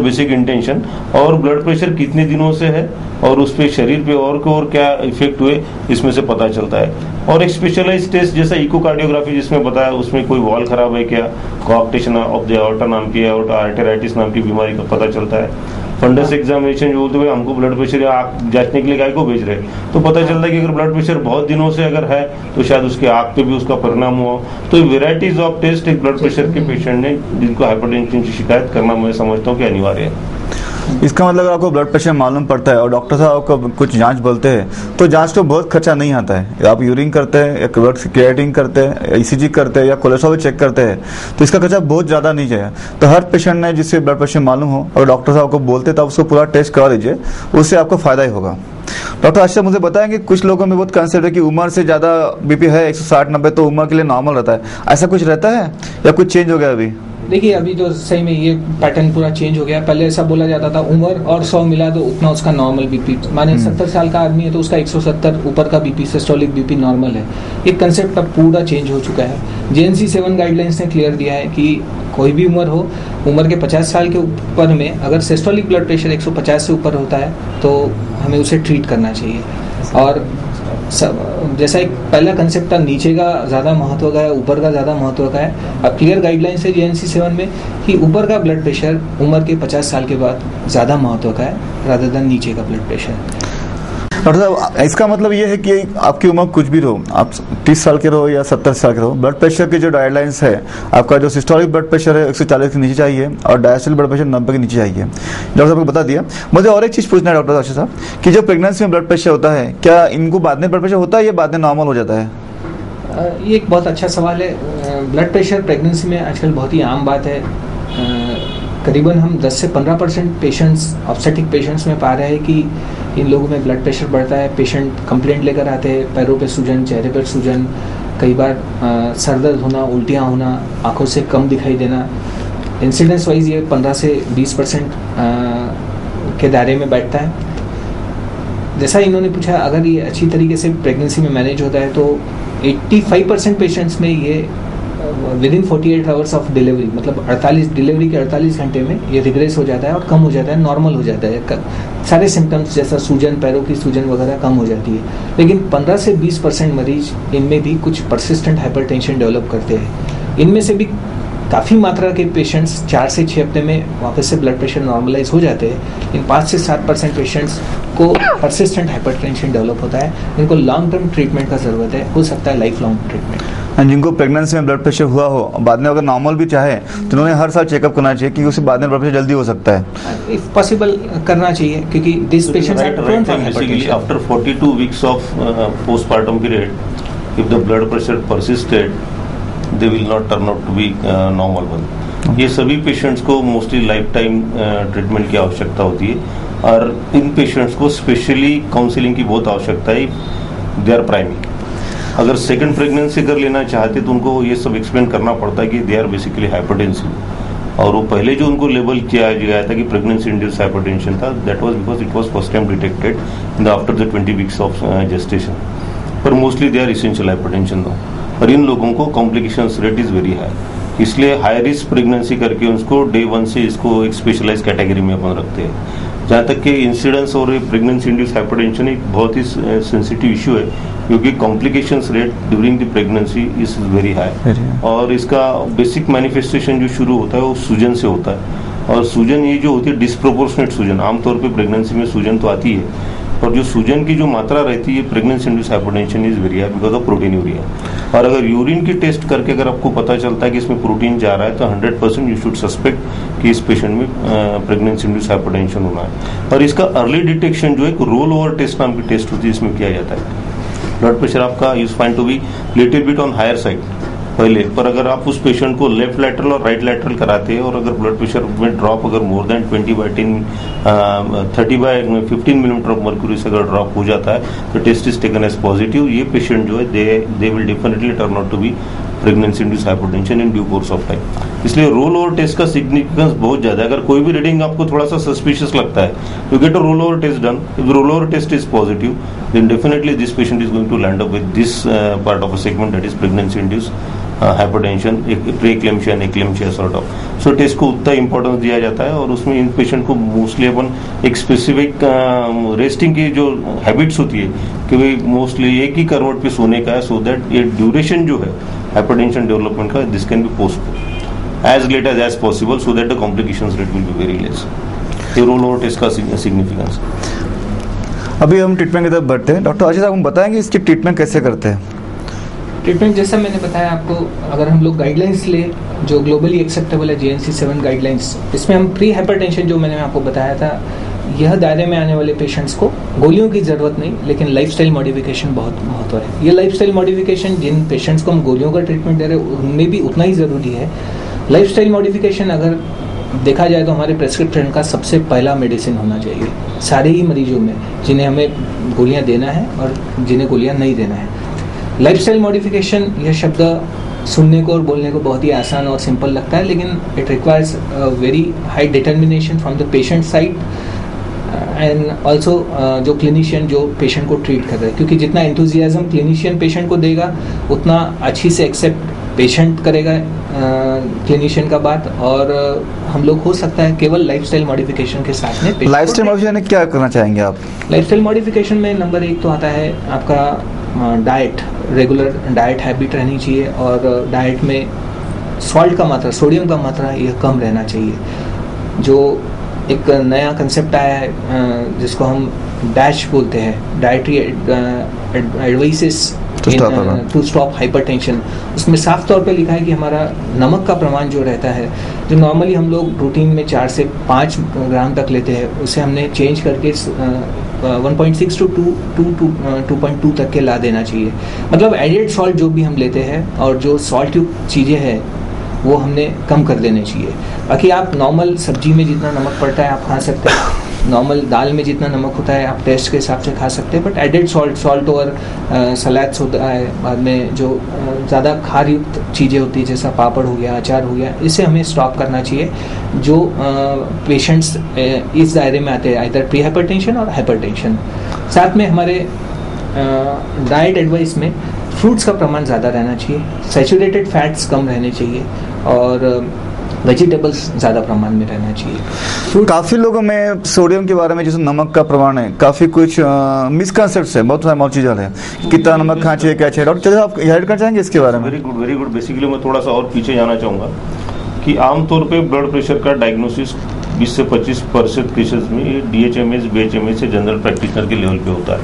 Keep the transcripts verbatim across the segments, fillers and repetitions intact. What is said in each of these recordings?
Basic intention. और blood pressure कितने दिनों से है और उस पे शरीर पे और को और क्या इफेक्ट हुए इसमें से पता चलता है। और एक स्पेशलाइज टेस्ट जैसा इकोकार्डियोग्राफी जिसमें बताया उसमें कोई वॉल खराब है क्या, कोऑप्टेशन ऑफ द एओर्टा नाम की एओर्टा आर्टेराइटिस नाम की बीमारी का पता चलता है। फंडस एग्जामिनेशन जो बोलते हुए हमको ब्लड प्रेशर या आँख जांचने के लिए गाय को भेज रहे तो पता चलता है कि अगर ब्लड प्रेशर बहुत दिनों से अगर है तो शायद उसके आँख पे भी उसका परिणाम हुआ। तो वेराइटीज ऑफ टेस्ट एक ब्लड प्रेशर के पेशेंट ने जिनको हाइपरटेंशन की शिकायत करना मैं समझता हूँ कि अनिवार्य है। इसका मतलब आपको ब्लड प्रेशर मालूम पड़ता है और डॉक्टर साहब आपको कुछ जांच बोलते हैं तो जांच को बहुत खर्चा नहीं आता है। आप यूरिन करते हैं या ब्लड क्रिएटिनिन करते हैं, ईसीजी करते हैं या कोलेस्ट्रॉल चेक करते हैं तो इसका खर्चा बहुत ज़्यादा नहीं है। तो हर पेशेंट ने जिससे ब्लड प्रेशर मालूम हो और डॉक्टर साहब को बोलते तब उसको पूरा टेस्ट करा लीजिए, उससे आपको फायदा ही होगा। डॉक्टर अच्छा मुझे बताएंगे कुछ लोगों में बहुत कंसेप्ट है कि उम्र से ज़्यादा बीपी है एक सौ साठ नब्बे तो उम्र के लिए नॉर्मल रहता है, ऐसा कुछ रहता है या कुछ चेंज हो गया अभी? देखिए अभी तो सही में ये पैटर्न पूरा चेंज हो गया। पहले ऐसा बोला जाता था उम्र और सौ मिला दो उतना उसका नॉर्मल बीपी, माने सत्तर साल का आदमी है तो उसका एक सौ सत्तर ऊपर का बीपी सिस्टोलिक बीपी नॉर्मल है। ये कंसेप्ट अब पूरा चेंज हो चुका है। जेएनसी सेवन गाइडलाइंस ने क्लियर दिया है कि कोई भी उम्र हो, उम्र के पचास साल के ऊपर में अगर सिस्टोलिक ब्लड प्रेशर एक सौ पचास से ऊपर होता है तो हमें उसे ट्रीट करना चाहिए। और सब जैसा एक पहला कंसेप्ट था नीचे का ज़्यादा महत्व का है ऊपर का ज़्यादा महत्व का है, अब क्लियर गाइडलाइंस है जेएनसी सेवन में कि ऊपर का ब्लड प्रेशर उम्र के पचास साल के बाद ज़्यादा महत्व का है रादर देन नीचे का ब्लड प्रेशर। डॉक्टर साहब इसका मतलब ये है कि आपकी उम्र कुछ भी रहो, आप तीस साल के रहो या सत्तर साल के रहो, ब्लड प्रेशर की जो गाइडलाइंस है आपका जो सिस्टोलिक ब्लड प्रेशर है एक सौ चालीस के नीचे चाहिए और डायस्टोलिक ब्लड प्रेशर नब्बे के नीचे चाहिए। डॉक्टर साहब को बता दिया। मुझे और एक चीज़ पूछना है डॉक्टर साहब कि जो प्रेगनेंसी में ब्लड प्रेशर होता है क्या इनको बाद में ब्लड प्रेशर होता है या बाद में नॉर्मल हो जाता है? ये एक बहुत अच्छा सवाल है। ब्लड प्रेशर प्रेगनेंसी में आजकल बहुत ही आम बात है। करीबन हम दस से पंद्रह परसेंट पेशेंट्स ऑब्स्टेटिक पेशेंट्स में पा रहे हैं कि इन लोगों में ब्लड प्रेशर बढ़ता है। पेशेंट कंप्लेंट लेकर आते हैं, पैरों पे सूजन, चेहरे पर सूजन, कई बार सर दर्द होना, उल्टियाँ होना, आँखों से कम दिखाई देना। इंसिडेंस वाइज ये पंद्रह से बीस परसेंट के दायरे में बैठता है। जैसा इन्होंने पूछा अगर ये अच्छी तरीके से प्रेगनेंसी में मैनेज होता है तो पचासी परसेंट पेशेंट्स में ये विद इन अड़तालीस आवर्स ऑफ डिलीवरी, मतलब अड़तालीस डिलीवरी के अड़तालीस घंटे में ये रिग्रेस हो जाता है और कम हो जाता है, नॉर्मल हो जाता है। सारे सिम्टम्स जैसा सूजन, पैरों की सूजन वगैरह कम हो जाती है। लेकिन पंद्रह से बीस परसेंट मरीज इनमें भी कुछ परसिस्टेंट हाइपरटेंशन डेवलप करते हैं। इनमें से भी काफ़ी मात्रा के पेशेंट्स चार से छः हफ्ते में वापस से ब्लड प्रेशर नॉर्मलाइज हो जाते हैं। इन पाँच से सात परसेंट पेशेंट्स को परसिस्टेंट हाइपरटेंशन डेवलप होता है, इनको लॉन्ग टर्म ट्रीटमेंट का ज़रूरत है, हो सकता है लाइफ लॉन्ग ट्रीटमेंट। जिनको प्रेगनेंसी में ब्लड प्रेशर हुआ हो बाद में अगर नॉर्मल भी चाहे तो उन्होंने हर साल चेकअप करना चाहिए क्योंकि उससे बाद में ब्लड प्रेशर जल्दी हो सकता है। इफ पॉसिबल करना चाहिए क्योंकि this patients are prone for hypertension. After forty-two weeks of uh, postpartum period, if the blood pressure persisted, they will not turn out to be uh, normal one. ये सभी patients को mostly life time treatment की आवश्यकता होती है और इन patients को स्पेशली काउंसलिंग की बहुत आवश्यकता है। They are primary. अगर सेकंड प्रेगनेंसी कर लेना चाहते तो उनको ये सब एक्सप्लेन करना पड़ता है कि दे आर बेसिकली हाइपरटेंसिव। और वो पहले जो उनको लेबल किया गया था कि प्रेगनेंसी इंड्यूस्ड हाइपरटेंशन था, that was because it was first time detected in the after the twenty weeks of gestation. पर mostly they are essential hypertension though, और इन लोगों को complications rate is very high. इसलिए हाई रिस्क प्रेगनेंसी करके उसको day one से इसको एक स्पेशलाइज कैटेगरी में अपन रखते हैं। जहाँ तक कि इंसिडेंस और प्रेगनेंसी इंड्यूस्ड हाइपरटेंशन एक बहुत ही सेंसिटिव इशू है क्योंकि complications rate during the pregnancy is very high. और इसका बेसिक मैनिफेस्टेशन जो शुरू होता है वो सूजन से होता है। और सूजन ये जो होती है डिस्प्रोपोर्शनेट सूजन, आमतौर पे प्रेगनेंसी में सूजन तो आती है और जो सूजन की जो मात्रा रहती है pregnancy induced hypertension is very high because of proteinuria. और अगर यूरिन की टेस्ट करके अगर आपको पता चलता है कि इसमें प्रोटीन जा रहा है तो hundred percent you should suspect कि इस पेशेंट में प्रेगनेंसी इंड्यूस्ड हाइपरटेंशन होना है। और इसका अर्ली डिटेक्शन जो एक रोल ओवर टेस्ट नाम की टेस्ट होती है इसमें किया जाता है। ब्लड प्रेशर आपका is find to be little bit on higher side पहले, पर अगर आप उस पेशेंट को लेफ्ट लैटरल और राइट लैटरल कराते हैं और अगर ब्लड प्रेशर में ड्रॉप अगर more than twenty by ten thirty by fifteen millimetre of mercury से अगर ड्रॉप हो जाता है तो test is taken as positive. ये पेशेंट जो है they they will definitely turn out to be pregnancy induced hypertension in due course of time. इसलिए रोल ओवर टेस्ट का सिग्निफिकेंस बहुत ज्यादा है। अगर कोई भी रीडिंग आपको थोड़ा सा सस्पिशियस लगता है you get a roll over test done. If roll over test is positive then definitely this patient is going to land up with this uh, part of a segment that is pregnancy induced hypertension, preeclampsia, eclampsia sort of. So test को उतना importance दिया जाता है और उसमें इन patient को mostly अपन एक specific resting की जो हैबिट्स होती है कि भाई मोस्टली एक ही करवट पे सोने का है, सो दैट ये ड्यूरेशन जो है हाइपरटेंशन डेवलपमेंट का, this can be postpone as late as as possible so that the complications rate will be very less. ये रोल ओवर टेस्ट का सिग्निफिकेंस। अभी हम ट्रीटमेंट की तरफ बढ़ते हैं। डॉक्टर आशीष, आप हम बताएंगे इसकी ट्रीटमेंट कैसे करते हैं? ट्रीटमेंट जैसा मैंने बताया आपको, अगर हम लोग गाइडलाइंस ले जो ग्लोबली एक्सेप्टेबल है, J N C seven guidelines, इसमें हम प्री हाइपरटेंशन जो मैंने आपको बताया था, यह दायरे में आने वाले पेशेंट्स को गोलियों की ज़रूरत नहीं, लेकिन लाइफस्टाइल मॉडिफिकेशन बहुत महत्व है। ये लाइफस्टाइल मॉडिफिकेशन जिन पेशेंट्स को हम गोलियों का ट्रीटमेंट दे रहे हैं उनमें भी उतना ही ज़रूरी है। लाइफस्टाइल मॉडिफिकेशन अगर देखा जाए तो हमारे प्रेस्क्रिप्शन का सबसे पहला मेडिसिन होना चाहिए सारे ही मरीजों में जिन्हें हमें गोलियां देना है और जिन्हें गोलियां नहीं देना है। लाइफस्टाइल मॉडिफिकेशन यह शब्द सुनने को और बोलने को बहुत ही आसान और सिंपल लगता है, लेकिन it requires very high determination from the patient side and also जो क्लिनिशियन जो पेशेंट को ट्रीट कर रहे हैं, क्योंकि जितना एंथुजियाज्म क्लिनिशियन पेशेंट को देगा उतना अच्छी से एक्सेप्ट पेशेंट करेगा क्लिनिशियन का बात, और हम लोग हो सकता है केवल लाइफस्टाइल मॉडिफिकेशन के साथ में। लाइफस्टाइल मॉडिफिकेशन में क्या करना चाहेंगे आप? लाइफस्टाइल मॉडिफिकेशन में नंबर एक तो आता है आपका डाइट, रेगुलर डाइट हैबिट रहनी चाहिए, और डाइट में सॉल्ट का मात्रा, सोडियम का मात्रा यह कम रहना चाहिए। जो एक नया कंसेप्ट आया है जिसको हम डैश बोलते हैं, dietary advices to stop hypertension, उसमें साफ तौर पे लिखा है कि हमारा नमक का प्रमाण जो रहता है, जो नॉर्मली हम लोग रूटीन में चार से पाँच ग्राम तक लेते हैं, उसे हमने चेंज करके one point six two to to two point two तक के ला देना चाहिए। मतलब एडेड सॉल्ट जो भी हम लेते हैं और जो सॉल्ट युक्त चीज़ें हैं वो हमने कम कर देने चाहिए। बाकी आप नॉर्मल सब्जी में जितना नमक पड़ता है आप खा सकते हैं, नॉर्मल दाल में जितना नमक होता है आप टेस्ट के हिसाब से खा सकते हैं, बट एडेड सॉल्ट सॉल्ट और सलाड्स होता है, बाद में जो ज़्यादा खार युक्त चीज़ें होती है जैसा पापड़ हो गया, अचार हो गया, इसे हमें स्टॉप करना चाहिए। जो पेशेंट्स इस दायरे में आते हैं इधर प्री हाइपरटेंशन और हाइपरटेंशन। साथ में हमारे डाइट एडवाइस में फ्रूट्स का प्रमाण ज़्यादा रहना चाहिए, सैचुरेटेड फैट्स कम रहने चाहिए, और वेजिटेबल्स ज़्यादा प्रमाण में रहना चाहिए। काफ़ी लोगों में सोडियम के बारे में, जैसे नमक का प्रमाण है, काफ़ी कुछ मिसकंसेप्ट है, बहुत सारी चीज़ें हैं, कितना नमक खाना चाहिए, क्या चाहिए। डॉक्टर आप हेल्प कर चाहेंगे इसके बारे में? Very good very good basically मैं थोड़ा सा और पीछे जाना चाहूँगा कि आमतौर पे ब्लड प्रेशर का डायग्नोसिस बीस से पच्चीस परसेंट केसेस में D H M S B H M S से जनरल प्रैक्टिशनर के लेवल पे होता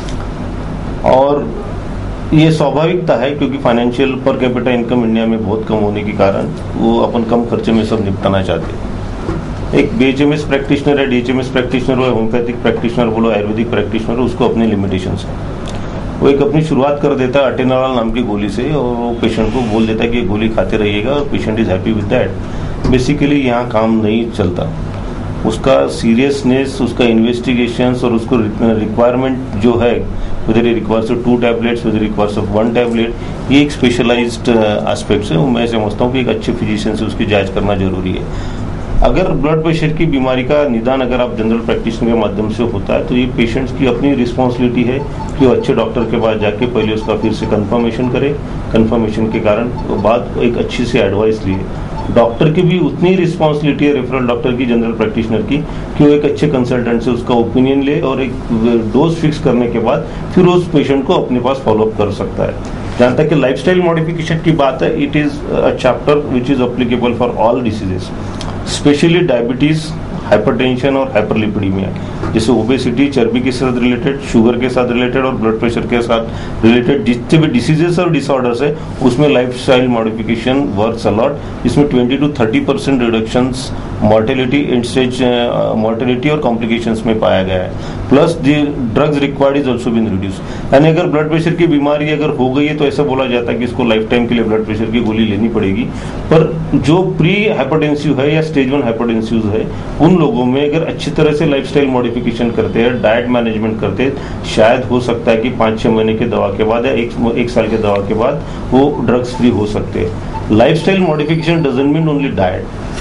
है, और ये स्वाभाविकता है क्योंकि फाइनेंशियल पर कैपिटा इनकम इंडिया में बहुत कम होने के कारण वो अपन कम खर्चे में सब निपटाना चाहते हैं। एक B H M S practitioner है, D H M S practitioner हो, होम्योपैथिक प्रैक्टिशनर बोलो, आयुर्वेदिक प्रैक्टिशनर हो, उसको अपने लिमिटेशंस है। वो एक अपनी शुरुआत कर देता है अटेनॉल नाम की गोली से, और वो पेशेंट को बोल देता है कि ये गोली खाते रहिएगा, और patient is happy with that. Basically यहाँ काम नहीं चलता, उसका सीरियसनेस, उसका इन्वेस्टिगेशंस और उसको रिक्वायरमेंट जो है, whether it requires of two tablets, whether it requires of one tablet, ये एक स्पेशलाइज्ड एस्पेक्ट्स है। मैं समझता हूँ कि एक अच्छे फिजिशियन से उसकी जांच करना जरूरी है। अगर ब्लड प्रेशर की बीमारी का निदान अगर आप जनरल प्रैक्टिशनर के माध्यम से होता है तो ये पेशेंट्स की अपनी रिस्पॉन्सिबिलिटी है कि वो अच्छे डॉक्टर के पास जाके पहले उसका फिर से कंफर्मेशन करे, कंफर्मेशन के कारण तो बाद एक अच्छी से एडवाइस लिए। डॉक्टर की भी उतनी रिस्पॉन्सिबिलिटी है, रेफरल डॉक्टर की, जनरल प्रैक्टिशनर की, कि वो एक अच्छे कंसल्टेंट से उसका ओपिनियन ले और एक डोज फिक्स करने के बाद फिर उस पेशेंट को अपने पास फॉलोअप कर सकता है। जहाँ तक कि लाइफस्टाइल मॉडिफिकेशन की बात है, it is a chapter which is applicable for all diseases, specially diabetes, hypertension और हाइपरलिपिडीमिया, जैसे ओबेसिटी, चर्बी के साथ रिलेटेड, शुगर के साथ रिलेटेड और ब्लड प्रेशर के साथ रिलेटेड जितने भी डिसीजेस और डिसऑर्डर्स है उसमें लाइफस्टाइल मॉडिफिकेशन वर्क्स अलॉट। इसमें twenty to thirty percent reductions mortality, end stage mortality और कॉम्प्लिकेशंस में पाया गया है। Plus the drugs required is also been reduce. यानी अगर ब्लड प्रेशर की बीमारी अगर हो गई है तो ऐसा बोला जाता है कि इसको लाइफ टाइम के लिए ब्लड प्रेशर की गोली लेनी पड़ेगी, पर जो प्री हाइपरटेंसिव है या स्टेज वन हाइपरटेंसिव है उन लोगों में अगर अच्छी तरह से लाइफस्टाइल मॉडिफिकेशन करते हैं, डाइट मैनेजमेंट करते हैं, शायद हो सकता है कि पाँच छः महीने के दवा के बाद या एक, एक साल के दवा के बाद वो ड्रग्स फ्री हो सकते हैं। Lifestyle modification doesn't mean only diet,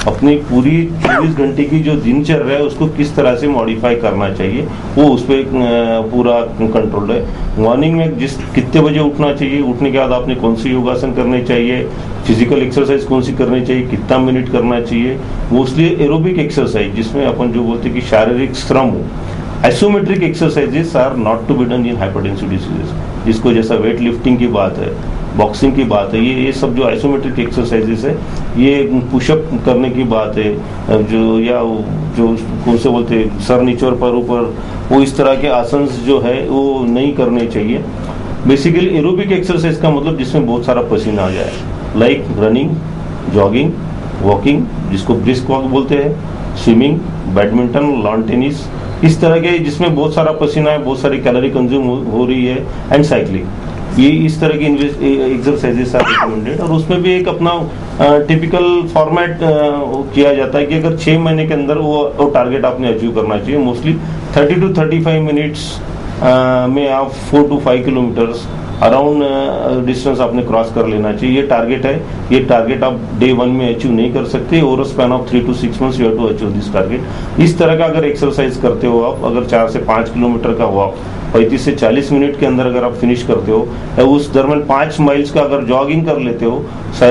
अपनी पूरी चौबीस घंटे की जो दिनचर्या है उसको किस तरह से मॉडिफाई करना चाहिए, वो उस पर पूरा कंट्रोल है। मॉर्निंग में जिस कितने बजे उठना चाहिए, उठने के बाद आपने कौन सी योगासन करने चाहिए, फिजिकल एक्सरसाइज कौन सी करनी चाहिए, कितना मिनट करना चाहिए, मोस्टली एरोबिक एक्सरसाइज जिसमें अपन जो बोलते हैं कि शारीरिक श्रम हो। Isometric exercises are not to be done in hypertensive diseases, जिसको जैसा वेट लिफ्टिंग की बात है, बॉक्सिंग की बात है, ये ये सब जो आइसोमेट्रिक एक्सरसाइजेस है, ये पुशअप करने की बात है, जो या जो कौन से बोलते हैं सर नीचे और पर ऊपर, वो इस तरह के आसन जो है वो नहीं करने चाहिए। बेसिकली एरोबिक एक्सरसाइज का मतलब जिसमें बहुत सारा पसीना आ जाए, लाइक रनिंग, जॉगिंग, वॉकिंग जिसको ब्रिस्क वॉक बोलते हैं, स्विमिंग, बैडमिंटन, लॉन टेनिस, इस तरह के जिसमें बहुत सारा पसीना है, बहुत सारी कैलोरी कंज्यूम हो, हो रही है, एंड साइकिलिंग, ये इस तरह की एक्सरसाइजेस आर रिकमेंडेड। और उसमें भी एक अपना टिपिकल फॉर्मेट किया जाता है कि अगर छः महीने के अंदर वो, वो टारगेट आपने अचीव करना चाहिए। Mostly thirty to thirty five minutes में आप four to five kilometres around distance आपने क्रॉस कर लेना चाहिए, ये टारगेट है। ये टारगेट आप डे वन में अचीव नहीं कर सकते, over span of three to six months you have to achieve this target. इस तरह का अगर एक्सरसाइज करते हो आप, अगर चार से पाँच किलोमीटर का वॉक पैंतीस से चालीस मिनट के अंदर अगर आप फिनिश करते हो, उस दरमियान पाँच माइल्स का अगर जॉगिंग कर लेते हो,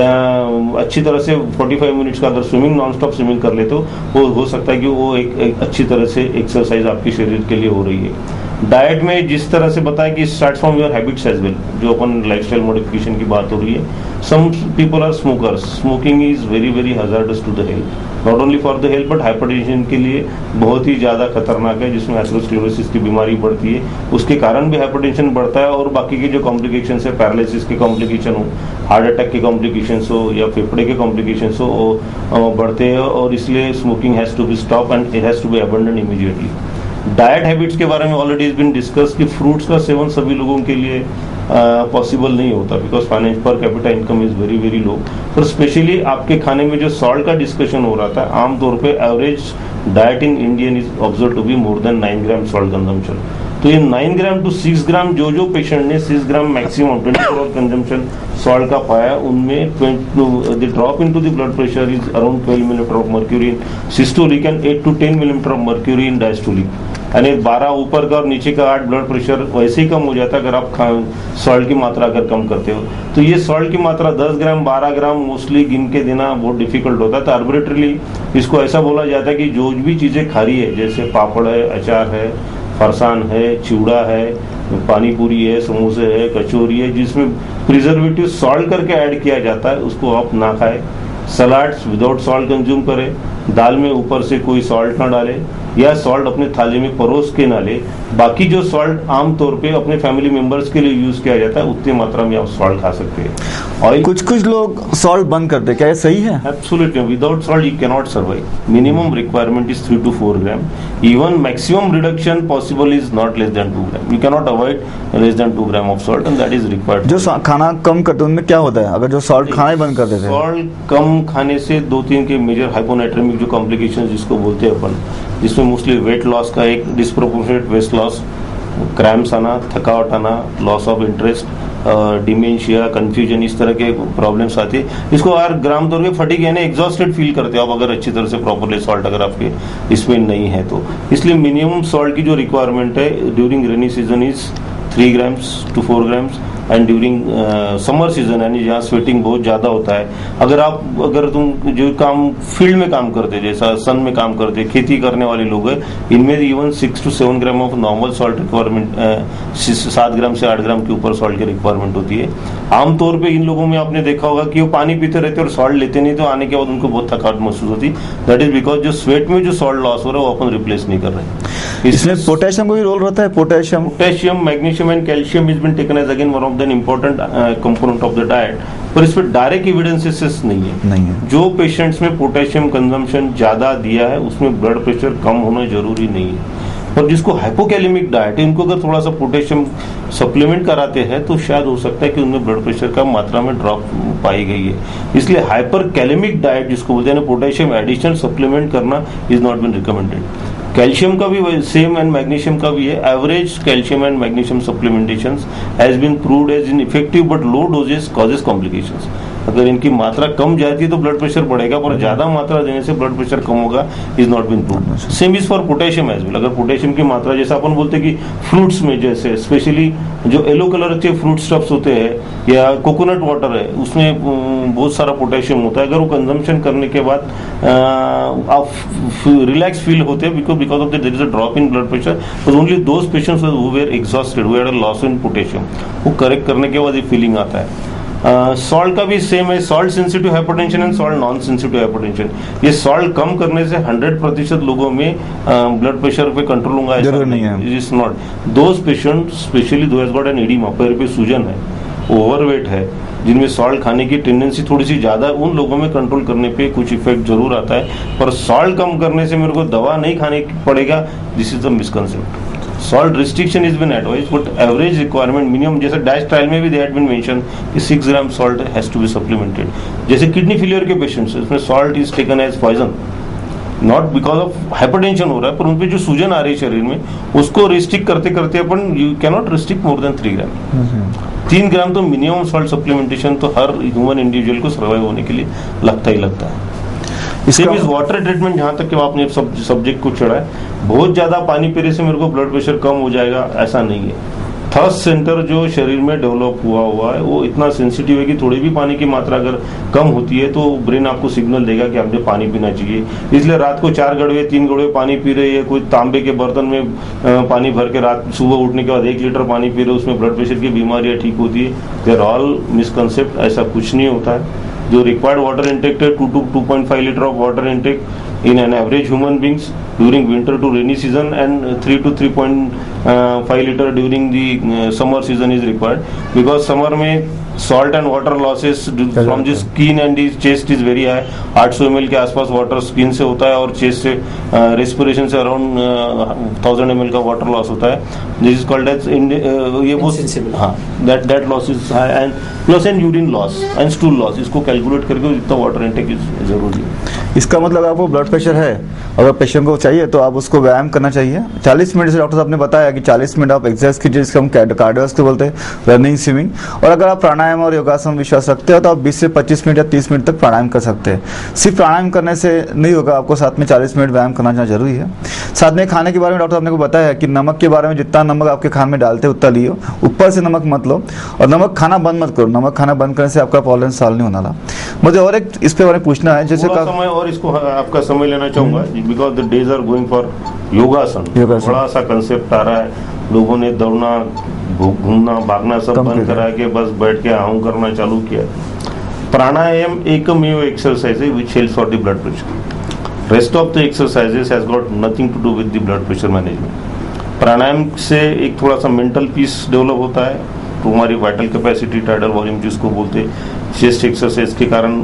अच्छी तरह से पैंतालीस मिनट्स का अगर स्विमिंग नॉन स्टॉप स्विमिंग कर लेते हो, वो हो सकता है कि वो एक, एक अच्छी तरह से एक्सरसाइज आपके शरीर के लिए हो रही है। डाइट में जिस तरह से बताया कि start from your habits as well, जो अपन लाइफस्टाइल मॉडिफिकेशन की बात हो रही है। Some people are smokers, smoking is very very hazardous to the health, not only for the health but hypertension के लिए बहुत ही ज़्यादा खतरनाक है, जिसमें एथेरोस्क्लेरोसिस की बीमारी बढ़ती है, उसके कारण भी हाइपरटेंशन बढ़ता है। और बाकी के जो कॉम्प्लिकेशन है, पैरालिसिस के कॉम्प्लिकेशन हो, हार्ट अटैक के कॉम्प्लिकेशन हो या फेफड़े के कॉम्प्लिकेशन हो, बढ़ते हैं। और इसलिए smoking has to be stop and it has to be abandon immediately. Diet habits के बारे में ऑलरेडी इज बीन डिस्कस कि फ्रूट्स का सेवन सभी लोगों के लिए पॉसिबल uh, नहीं होता, because finance per capita income is very very low. पर स्पेशली आपके खाने में जो सॉल्ट का डिस्कशन हो रहा था, आमतौर पे average diet in Indian is observe to be more than nine gram salt consumption. तो ये nine gram to six gram जो जो पेशेंट ने six gram maximum twenty four hour consumption salt का पाया, उनमें the drop into the blood pressure is around twelve millimetre of mercury in systolic and eight to ten millimetre of mercury in diastolic. यानी बारह ऊपर का और नीचे का आठ ब्लड प्रेशर वैसे ही कम हो जाता है अगर आप सॉल्ट की मात्रा अगर कम करते हो। तो ये सॉल्ट की मात्रा दस ग्राम बारह ग्राम मोस्टली गिन के देना बहुत डिफिकल्ट होता है। तो आर्बिट्रेटली इसको ऐसा बोला जाता है कि जो भी चीज़ें खारी है, जैसे पापड़ है, अचार है, फरसान है, चिवड़ा है, पानी पूरी है, समोसे है, कचौरी है, जिसमें प्रिजर्वेटिव सॉल्ट करके ऐड किया जाता है, उसको आप ना खाएं। सलाड्स विदाउट सॉल्ट कंज्यूम करें, दाल में ऊपर से कोई सॉल्ट ना डालें या सॉल्ट अपने थाली में परोस के ना ले। बाकी जो सॉल्ट आमतौर पे अपने फैमिली मेंबर्स के लिए यूज किया जाता है, उतनी मात्रा में आप सॉल्ट खा सकते हैं। ऑयल कुछ कुछ लोग सॉल्ट बंद करते हैं, क्या ये सही है? Absolutely, without salt you can not survive. Minimum requirement is three to four gram, even maximum reduction possible is not less than two gram. You can not avoid less than two gram of salt and that is required. जो खाना कम करते हैं उनमें क्या होता है? अगर जो सॉल्ट खाना ही बंद कर देते हैं, सॉल्ट कम खाने से दो तीन के मेजर हाइपोनाइट्रेमिक जो कॉम्प्लिकेशन जिसको बोलते हैं अपन, जिसमें मोस्टली वेट लॉस का एक डिस्प्रोपोर्शनेट वेट लॉस, क्रैम्प्स आना, थकावट आना, loss of interest, dementia, confusion, इस तरह के प्रॉब्लम्स आती है। इसको यार ग्राम तौर पे फटीग यानी एग्जॉस्टेड फील करते हो आप अगर अच्छी तरह से प्रॉपरली सॉल्ट अगर आपके इसमें नहीं है तो। इसलिए मिनिमम सॉल्ट की जो रिक्वायरमेंट है during rainy season is three grams to four grams and during summer season यानी जहाँ स्वेटिंग बहुत ज़्यादा होता है, अगर आप अगर तुम जो काम फील्ड में काम करते जैसा सन में काम करते खेती करने वाले लोग हैं, इनमें even six to seven gram of normal salt requirement, सात ग्राम से आठ ग्राम के ऊपर सॉल्ट की रिक्वायरमेंट होती है। आमतौर पे इन लोगों में आपने देखा होगा कि वो पानी पीते रहते और सॉल्ट लेते नहीं, तो आने के बाद उनको बहुत थकावट महसूस होती। दैट इज बिकॉज जो स्वेट में जो सॉल्ट लॉस हो रहा है वो अपन रिप्लेस नहीं कर रहे। इसमें पोटेशियम का भी रोल रहता है। Potassium potassium magnesium and calcium is been taken as again one of the important component of the diet, पर इस पर डायरेक्ट एविडेंसेस नहीं है। नहीं है। जो पेशेंट्स में पोटेशियम कंजम्पशन ज्यादा दिया है उसमें ब्लड प्रेशर कम होना जरूरी नहीं है, और जिसको हाइपोकैलेमिक डाइट है इनको अगर थोड़ा सा पोटेशियम सप्लीमेंट कराते हैं तो शायद हो सकता है कि उनमें ब्लड प्रेशर का मात्रा में ड्रॉप पाई गई है। इसलिए हाइपर कैलेमिक डाइट जिसको बोलते हैं पोटेशियम एडिशनल सप्लीमेंट करना is not been recommended. Calcium का भी सेम एंड मैग्नीशियम का भी है। Average calcium and magnesium supplementation has been proved as ineffective but low doses causes complications. अगर इनकी मात्रा कम जाती है तो ब्लड प्रेशर बढ़ेगा, पर ज्यादा मात्रा देने से ब्लड प्रेशर कम होगा, is not been proved. Same is for potassium as well. अगर पोटेशियम की मात्रा, जैसे अपन बोलते हैं कि फ्रूट्स में, जैसे स्पेशली जो येलो कलर के फ्रूट स्टफ्स होते हैं या कोकोनट वाटर है, उसमें बहुत सारा पोटेशियम होता है। अगर वो कंजम्पशन करने के बाद आप रिलैक्स फील होते हैं because because of that there is a drop in blood pressure, but only those patients who were exhausted, who had a loss in potassium, वो करेक्ट करने के बाद ये फीलिंग आता है। सॉल्ट uh, का भी सेम है, salt sensitive hypertension and salt non sensitive hypertension. ये सॉल्ट कम करने से हंड्रेड प्रतिशत लोगों में ब्लड uh, प्रेशर पे कंट्रोल होगा, जरूर नहीं है। It is not. Those patient specially though has got an oedema, पैर पे सूजन है, ओवरवेट है, जिनमें सॉल्ट खाने की टेंडेंसी थोड़ी सी ज्यादा, उन लोगों में कंट्रोल करने पे कुछ इफेक्ट जरूर आता है। पर सॉल्ट कम करने से मेरे को दवा नहीं खाने पड़ेगा, this is the misconcept. Salt restriction is been advise, but average requirement minimum, जैसे डैश ट्रायल में भी दे हैड बीन मेंशन कि six gram salt has to be supplemented. जैसे किडनी फेलियर के पेशेंट्स, इसमें salt is taken as poison, not because of hypertension हो रहा है, पर उन पे जो सूजन आ रही है शरीर में, उसको रिस्ट्रिक्ट करते करते अपन you can not restrict more than three gram. तीन ग्राम तो मिनिमम सॉल्ट सप्लीमेंटेशन तो हर ह्यूमन इंडिविजुअल को सर्वाइव होने के लिए लगता ही लगता है। सेम इज वाटर ट्रीटमेंट, जहां तक कि आपने सब सब्जेक्ट को चढ़ा है, बहुत ज्यादा पानी पीने से मेरे को ब्लड प्रेशर कम हो जाएगा, ऐसा नहीं है। थर्स्ट सेंटर जो शरीर में डेवलप हुआ हुआ है वो इतना सेंसिटिव है कि थोड़ी भी पानी की मात्रा अगर कम होती है तो ब्रेन आपको सिग्नल देगा कि आपने पानी पीना चाहिए। इसलिए रात को चार गड़वे तीन गड़वे पानी पी रहे हैं, कोई तांबे के बर्तन में पानी भर के रात सुबह उठने के बाद एक लीटर पानी पी रहे, उसमें ब्लड प्रेशर की बीमारियां ठीक होती है। देयर ऑल मिसकंसेप्ट, ऐसा कुछ नहीं होता है। जो रिक्वायर्ड वाटर इंटेक है two to two point five litre of water intake in an average human beings during winter to rainy season, and three to three point five liter during the uh, summer season is required, because summer में salt and water losses from the skin and the chest is very high। आठ सौ M L के आसपास water skin से होता है और chest से रेस्पिरेशन से अराउंड थाउजेंड एम एल का वाटर लॉस होता है। दिस इज कॉल्ड एज ये बहुत, हाँ, that that loss is high, and plus and urine loss and stool loss, इसको कैलकुलेट करके जितना वाटर इंटेक इज जरूरी है। इसका मतलब आपको ब्लड प्रेशर है, अगर पेशेंट को चाहिए तो आप उसको व्यायाम करना चाहिए। चालीस मिनट से डॉक्टर साहब ने बताया कि चालीस मिनट आप एक्सरसाइज कीजिए, जिसको हम कार्डियोवास्कुलर बोलते हैं, रनिंग, स्विमिंग। और अगर आप प्राणायाम और योगासन में विश्वास रखते हो तो आप बीस से पच्चीस मिनट या तीस मिनट तक प्राणायाम कर सकते हैं। सिर्फ प्राणायाम करने से नहीं होगा, आपको साथ में चालीस मिनट व्यायाम करना जरूरी है। साथ में खाने के बारे में डॉक्टर साहब ने को बताया कि नमक के बारे में, जितना नमक आपके खाने में डालते उतना लियो, ऊपर से नमक मत लो, और नमक खाना बंद मत करो। नमक खाना बंद करने से आपका प्रॉब्लम सॉल्व नहीं होने वाला। मुझे और एक इस पे बारे में पूछना है, जैसे समय और इसको आपका समय लेना चाहूंगा, because the days are going for yogasan. बड़ा सा कंसेप्ट आ रहा है, लोगों ने दौड़ना, घूमना, भागना सब बंद करा के बस बैठ के आहू करना चालू किया। प्राणायाम एकमेव एक्सरसाइज है which helps for the blood pressure. Rest of the exercises has got nothing to do with the blood pressure management. Pranayama से एक थोड़ा सा मेंटल पीस डेवलप होता है, तो हमारी वाइटल कैपेसिटी, टाइडल वॉल्यूम जिसको बोलते हैं, चेस्ट एक्सरसाइज के कारण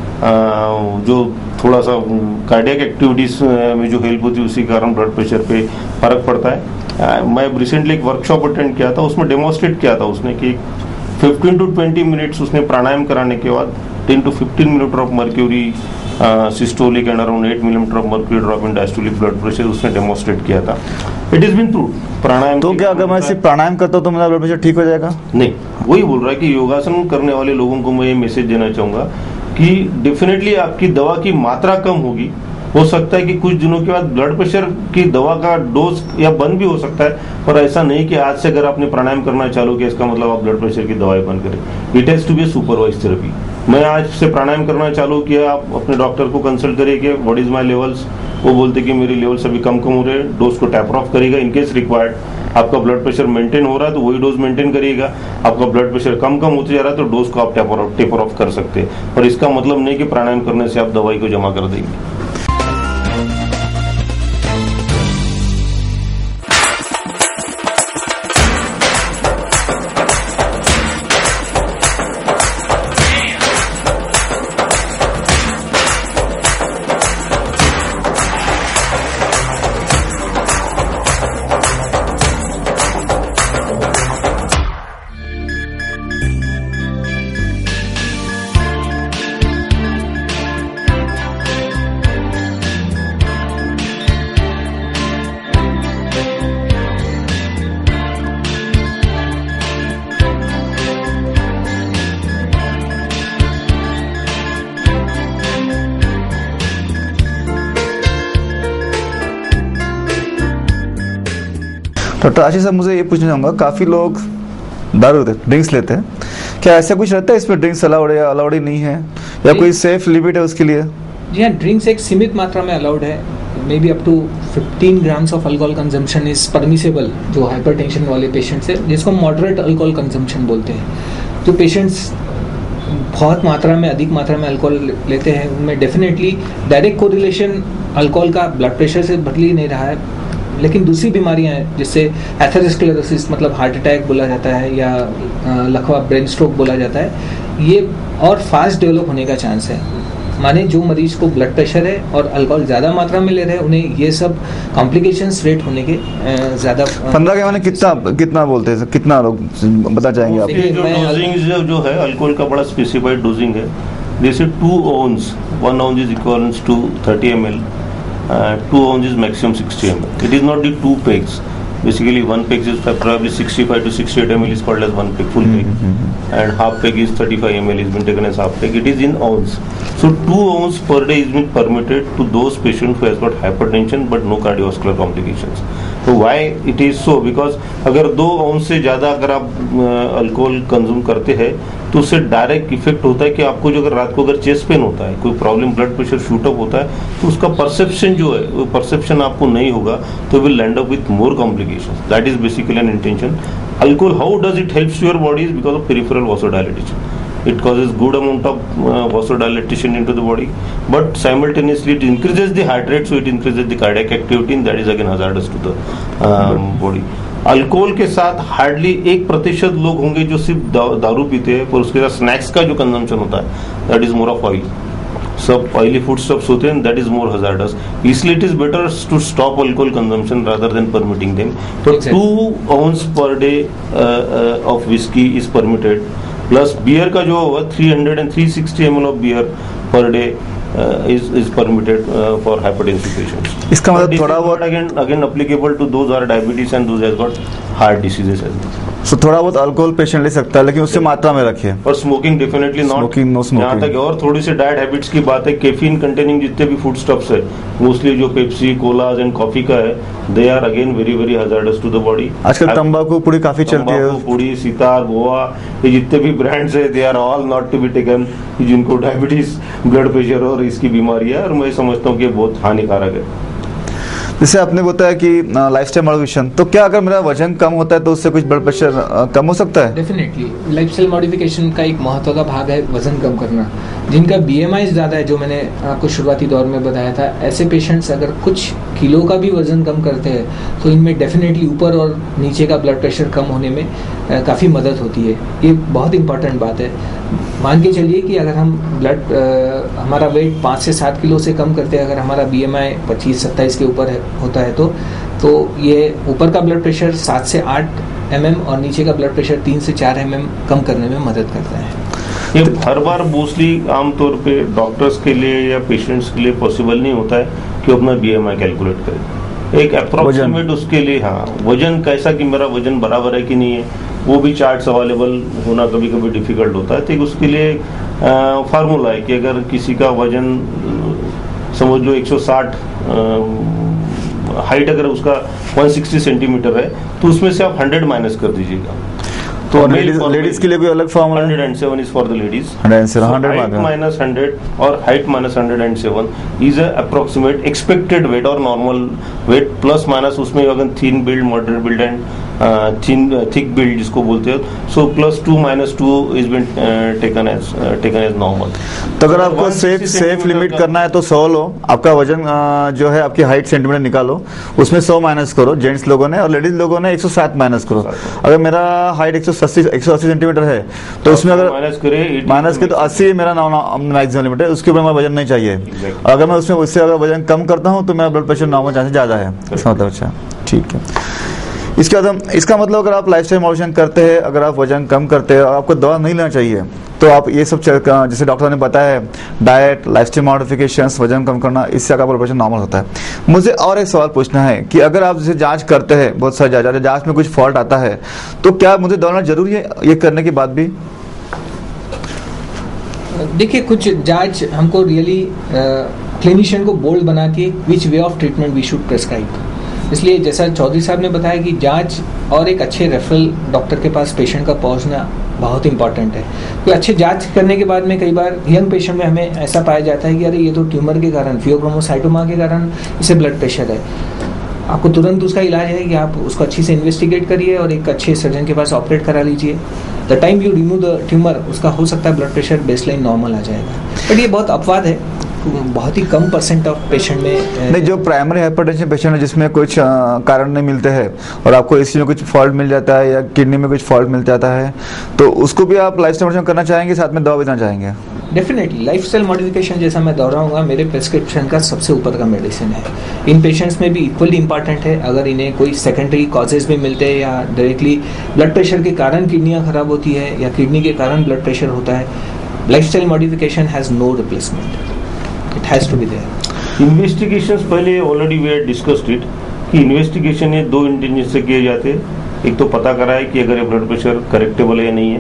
जो थोड़ा सा कार्डियक एक्टिविटीज में जो हेल्प होती है, उसी कारण ब्लड प्रेशर पे फर्क पड़ता है। मैं रिसेंटली एक वर्कशॉप अटेंड किया था, उसमें डेमोन्स्ट्रेट किया था उसने कि फिफ्टीन टू ट्वेंटी मिनट्स उसने प्राणायाम कराने के बाद ten to fifteen millimetre of mercury systolic and around eight millimetre of mercury drop in diastolic blood pressure उसने डेमोन्स्ट्रेट किया था। It is been proved. Pranayama तो क्या अगर मैं सिर्फ प्राणायाम करता हूँ तो मेरा ब्लड प्रेशर ठीक हो जाएगा? नहीं, वही बोल रहा है कि योगासन करने वाले लोगों को मैं ये मैसेज देना चाहूंगा कि डेफिनेटली आपकी दवा की मात्रा कम होगी। हो सकता है कि कुछ दिनों के बाद ब्लड प्रेशर की दवा का डोज या बंद भी हो सकता है, पर ऐसा नहीं कि आज से अगर आपने प्राणायाम करना चालू किया इसका मतलब आप ब्लड प्रेशर की दवाई बंद करें। It has to be supervise therapy. मैं आज से प्राणायाम करना चालू किया, आप अपने डॉक्टर को कंसल्ट करिए कि व्हाट इज माय लेवल्स, वो बोलते कि मेरी लेवल्स अभी कम कम हो रहे हैं, डोज को टैपर ऑफ करिएगा। इनकेस रिक्वायर्ड आपका ब्लड प्रेशर मेंटेन हो रहा है तो वही डोज मेंटेन करिएगा। आपका ब्लड प्रेशर कम कम होते जा रहा है तो डोज को आप टेपर ऑफ टेपर ऑफ कर सकते हैं, पर इसका मतलब नहीं कि प्राणायाम करने से आप दवाई को जमा कर देंगे। डॉक्टर आशीष साहब, मुझे ये पूछना चाहूँगा, काफ़ी लोग दारू ड्रिंक्स लेते हैं, क्या ऐसा कुछ रहता है इसमें, ड्रिंक्स अलाउड है या अलाउड ही नहीं है, या कोई सेफ लिमिट है उसके लिए? जी हाँ, ड्रिंक्स एक सीमित मात्रा में अलाउड है, maybe up to fifteen grams of alcohol consumption is permissible जो हाइपरटेंशन वाले पेशेंट्स है, जिसको मॉडरेट अल्कोहल कंजम्पशन बोलते हैं। जो पेशेंट्स बहुत मात्रा में, अधिक मात्रा में अल्कोहल लेते हैं, उनमें डेफिनेटली डायरेक्ट कोरिलेशन अल्कोहल का ब्लड प्रेशर से बदल ही नहीं रहा है, लेकिन दूसरी बीमारियां हैं जिससे एथेरोस्क्लेरोसिस मतलब हार्ट अटैक बोला जाता है या लकवा ब्रेन स्ट्रोक बोला जाता है, ये और फास्ट डेवलप होने का चांस है। माने जो मरीज को ब्लड प्रेशर है और अल्कोहल ज़्यादा मात्रा में ले रहे हैं, उन्हें ये सब कॉम्प्लिकेशंस रेट होने के ज़्यादा। पंद्रह के माने कितना कितना बोलते हैं, कितना लोग बता जाएंगे आप? जो डोजिंग जो है अल्कोहल का बड़ा स्पेसिफाइड डोजिंग है, जैसे two ounce, one ounce is equivalent to thirty milliliters, uh, two ounce is maximum sixty milliliters. It is not the two pegs. Basically, one peg is probably sixty-five to sixty-eight milliliters is called as one peg, full peg, mm-hmm. and half peg is thirty-five milliliters is been taken as half peg. It is in ounce. So two ounce per day is been permitted to those patients who has got hypertension but no cardiovascular complications. तो why it is so? Because अगर दो ounce से ज़्यादा अगर आप alcohol consume करते हैं तो उससे डायरेक्ट इफेक्ट होता है कि आपको जो अगर रात को अगर चेस्ट पेन होता है, कोई problem, blood pressure shoot up होता है, तो उसका परसेप्शन जो है वो परसेप्शन आपको नहीं होगा, तो will end up with more complications. That is basically an intention. Alcohol, how does it helps your body is because of peripheral vasodilatation. It causes good amount of uh, vasodilatation into the body, but simultaneously it increases the heart rate, so it increases the cardiac activity, and that is again hazardous to the um, body. Alcohol के साथ hardly एक प्रतिशत लोग होंगे जो सिर्फ दा, दारू पीते हैं, पर उसके साथ स्नैक्स का जो कंजम्पशन होता है, that is more of oil. सब ऑयली फूड स्टफ्स होते हैं, दैट इज मोर हजार्डस. इसलिए it is better to stop alcohol consumption rather than permitting them. तो two ounce per day of whisky is permitted. Plus beer का जो होगा three hundred and three sixty M L of beer per day is is permitted uh, for hypertensive patients. इसका मतलब थोड़ा बहुत again again applicable to those are diabetes and those has got heart diseases as well. So थोड़ा बहुत alcohol patient ले सकता है, लेकिन उससे मात्रा में रखिए. और smoking definitely not. Smoking no smoking. यहाँ तक और थोड़ी सी डाइट हैबिट्स की बात है, कैफीन कंटेनिंग जितने भी फूड स्टफ्स है, मोस्टली जो पेप्सी, कोलाज एंड कॉफी का है, they are again very very hazardous to the body. आजकल तंबाकू पुड़ी काफी चलती है. तंबाकू पुड़ी, सितार, गोवा, ये जितने भी ब्रांड्स है, they are all not to be taken. जिनको डायबिटीज, ब्लड प्रेशर और इसकी बीमारी है, और मैं समझता हूँ कि बहुत हानिकारक है. जैसे आपने बताया कि लाइफस्टाइल मॉडिफिकेशन, तो क्या अगर मेरा वजन कम होता है तो उससे कुछ ब्लड प्रेशर कम हो सकता है? डेफिनेटली लाइफस्टाइल मॉडिफिकेशन का एक महत्व का भाग है वजन कम करना. जिनका बीएमआई ज़्यादा है, जो मैंने आपको शुरुआती दौर में बताया था, ऐसे पेशेंट्स अगर कुछ किलो का भी वजन कम करते हैं तो इनमें डेफिनेटली ऊपर और नीचे का ब्लड प्रेशर कम होने में काफ़ी मदद होती है. ये बहुत इंपॉर्टेंट बात है. मान के चलिए कि अगर हम ब्लड हमारा वेट पाँच से सात किलो से कम करते हैं, अगर हमारा बीएमआई पच्चीस सत्ताईस के ऊपर है होता है तो तो ये ऊपर का ब्लड प्रेशर सात से आठ एम एम और नीचे का ब्लड प्रेशर तीन से चार एम एम कम करने में मदद करता है. ये हर बार मोस्टली आमतौर पे डॉक्टर्स के लिए या पेशेंट्स के लिए पॉसिबल नहीं होता है कि अपना बीएमआई कैलकुलेट करें. एक अप्रोक्सीमेट उसके लिए, हाँ, वजन कैसा कि मेरा वजन बराबर है कि नहीं है, वो भी चार्ट्स अवेलेबल होना कभी कभी डिफिकल्ट होता है. तो उसके लिए फार्मूला है कि अगर किसी का वजन समझ लो एक सौ साठ, हाइट अगर उसका एक सौ साठ सेंटीमीटर है, तो उसमें से आप सौ माइनस कर दीजिएगा. तो लेडीज के लिए भी अलग फॉर्मूला है. one hundred seven is for the ladies. one hundred seven, one hundred height minus one hundred और height minus one hundred seven is a approximate expected weight or normal weight plus minus. उसमें अगर thin build, moderate build and uh, thin uh, thick build जिसको बोलते हैं, so plus two minus two is been uh, taken as uh, taken as normal. तो अगर आपको safe safe limit करना है तो सौ लो. आपका वजन uh, जो है आपकी हाइट सेंटीमीटर निकालो, उसमें सौ माइनस करो जेंट्स लोगों ने, और लेडीज लोगों ने एक सौ सात माइनस करो. अगर मेरा हाइट एक सौ अस्सी एक सौ अस्सी सेंटीमीटर है तो उसमें अगर माइनस करे माइनस के तो अस्सी मेरा मैक्सिमम लिमिट है, उसके ऊपर मेरा वजन नहीं चाहिए. exactly. अगर मैं उसमें उससे अगर वजन कम करता हूँ तो मेरा ब्लड प्रेशर नॉर्मल चांसेस ज़्यादा है. इसका मतलब अच्छा, ठीक है. इसके बाद इसका मतलब अगर आप लाइफस्टाइल मॉडिफिकेशन करते हैं, अगर आप वजन कम करते हैं और आपको दवा नहीं लेना चाहिए, तो आप ये सब जैसे डॉक्टर ने बताया है, डाइट, लाइफस्टाइल मॉडिफिकेशन, वजन कम करना, इससे आपका ब्लड प्रेशर नॉर्मल होता है. मुझे और एक सवाल पूछना है कि अगर आप जैसे जांच करते हैं, बहुत सारी जांच जांच में कुछ फॉल्ट आता है, तो क्या मुझे दौड़ना जरूरी है ये करने के बाद भी? देखिए, कुछ जांच हमको रियली क्लिनिशियन को बोल्ड बना के which way of treatment we should prescribe. इसलिए जैसा चौधरी साहब ने बताया कि जांच और एक अच्छे रेफरल डॉक्टर के पास पेशेंट का पहुंचना बहुत इंपॉर्टेंट है। तो अच्छे जांच करने के बाद में कई बार यंग पेशेंट में हमें ऐसा पाया जाता है कि अरे ये तो ट्यूमर के कारण, फियोक्रोमोसाइटोमा के कारण इसे ब्लड प्रेशर है। आपको तुरंत उसका इलाज है कि आप उसको अच्छी से इन्वेस्टिगेट करिए और एक अच्छे सर्जन के पास ऑपरेट करा लीजिए। The time you remove the tumour, उसका हो सकता है ब्लड प्रेशर बेसलाइन नॉर्मल आ जाएगा। बट ये बहुत अपवाद है, बहुत ही कम परसेंट ऑफ पेशेंट में। नहीं, जो प्राइमरी हाइपरटेंशन पेशेंट है जिसमें कुछ कारण नहीं मिलते हैं और आपको इसी में कुछ फॉल्ट मिल जाता है या किडनी में कुछ फॉल्ट मिल जाता है, तो उसको भी आप लाइफस्टाइल मॉडिफिकेशन करना चाहेंगे, साथ में दवा भी देना चाहेंगे? डेफिनेटली लाइफस्टाइल मॉडिफिकेशन, जैसा मैं दोहराऊंगा, मेरे प्रिस्क्रिप्शन का सबसे ऊपर का मेडिसिन है। इन पेशेंट्स में भी इक्वली इंपॉर्टेंट है। अगर इन्हें कोई सेकेंडरी कॉजेज भी मिलते हैं या डायरेक्टली ब्लड प्रेशर के कारण किडनियाँ खराब होती है या किडनी के कारण ब्लड प्रेशर होता है, lifestyle modification has no replacement, it has to be there. Investigations पहले already we had discussed it कि इन्वेस्टिगेशन ये दो इंटेंशन से किए जाते हैं। एक तो पता करा है कि अगर ये ब्लड प्रेशर करेक्टेबल है या नहीं है।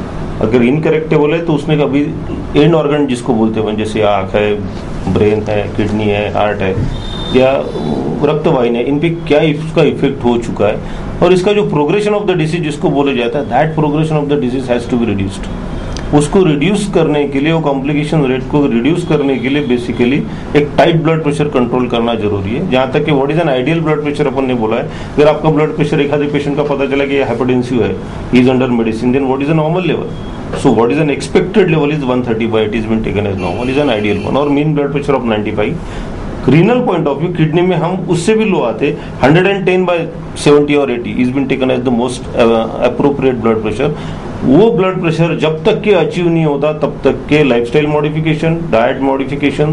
अगर इनकरेक्टेबल है तो उसने कभी एंड ऑर्गन जिसको बोलते हैं, जैसे आँख है, ब्रेन है, किडनी है, हार्ट है या रक्त वाहिनी है, इन पे क्या इसका इफेक्ट हो चुका है और इसका जो प्रोग्रेशन ऑफ द डिसीज जिसको बोले जाता है, that progression of the disease has to be reduced. उसको रिड्यूस करने के लिए, वो कॉम्प्लिकेशन रेट को रिड्यूस करने के लिए बेसिकली एक टाइट ब्लड प्रेशर कंट्रोल करना जरूरी है। जहाँ तक कि what is an ideal blood pressure अपन ने बोला है, अगर आपका ब्लड प्रेशर एक आधे पेशेंट का पता चला कि ये हाइपरटेंसिव है, is under medicine, then what is a normal level? So what is an expected level is one thirty by eighty has been taken as normal, is an ideal one, और mean blood pressure of ninety-five। Renal point of view kidney में हम उससे भी लो आते, one hundred ten by seventy और eighty is been taken as the most uh, appropriate blood pressure। वो blood pressure जब तक के अचीव नहीं होता तब तक के lifestyle modification, diet modification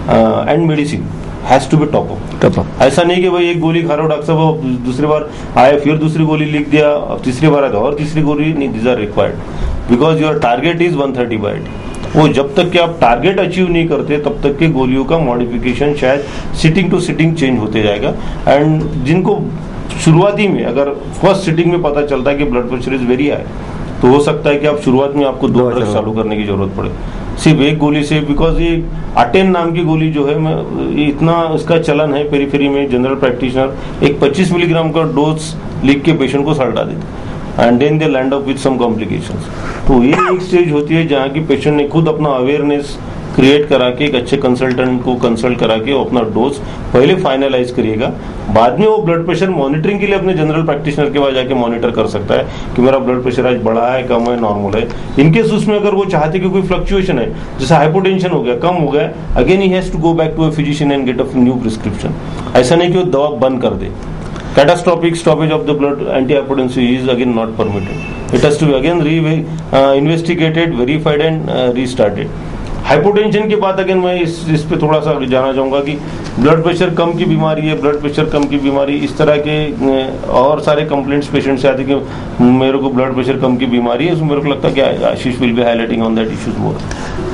and medicine has to be top up. ऐसा नहीं कि भाई एक गोली खा रहा हो डॉक्टर साहब, दूसरी बार आए फिर दूसरी गोली लिख दिया, तीसरी बार आया और तीसरी गोली नहीं, this are required because your target is one thirty by eighty। वो जब तक कि आप टारगेट अचीव नहीं करते तब तक के गोलियों का मॉडिफिकेशन शायद सिटिंग टू सिटिंग चेंज होते जाएगा। एंड जिनको शुरुआती में अगर फर्स्ट सिटिंग में पता चलता है कि blood pressure is very high, तो हो सकता है कि आप शुरुआत में आपको दो ड्रग्स चालू करने की जरूरत पड़े सिर्फ एक गोली से, बिकॉज ये अटेन नाम की गोली जो है, मैं इतना इसका चलन है पेरीफेरी में, जनरल प्रैक्टिशनर एक पच्चीस मिलीग्राम का डोज लिख के पेशेंट को सल्टा देते and then they land up with some complications. तो ये एक स्टेज होती है जहाँ की पेशेंट ने खुद अपना अवेयरनेस क्रिएट करा के एक अच्छे कंसल्टेंट को कंसल्ट करा के अपना डोज पहले फाइनलाइज करिएगा। बाद में वो ब्लड प्रेशर मॉनिटरिंग के लिए अपने जनरल प्रैक्टिशनर के पास जाके मॉनिटर कर सकता है कि मेरा ब्लड प्रेशर आज बढ़ा है, कम है, नॉर्मल है। इनकेस उसमें अगर वो चाहते कि कोई फ्लक्चुएशन है, जैसे हाइपोटेंशन हो गया, कम हो गया, अगेन ही has to go back to a physician and get a new prescription. ऐसा नहीं कि वो दवा बंद कर दे। Catastrophic stoppage of the blood antihypertensive is again not permitted. It has to be again re uh, investigated, verified and uh, restarted. Hypotension के बाद अगेन मैं इस इस पे थोड़ा सा जाना चाहूँगा कि ब्लड प्रेशर कम की बीमारी है, ब्लड प्रेशर कम की बीमारी, इस तरह के और सारे कंप्लेंट्स पेशेंट से आते हैं कि मेरे को ब्लड प्रेशर कम की बीमारी है। मेरे को लगता है कि Ashish will be highlighting on that issues more.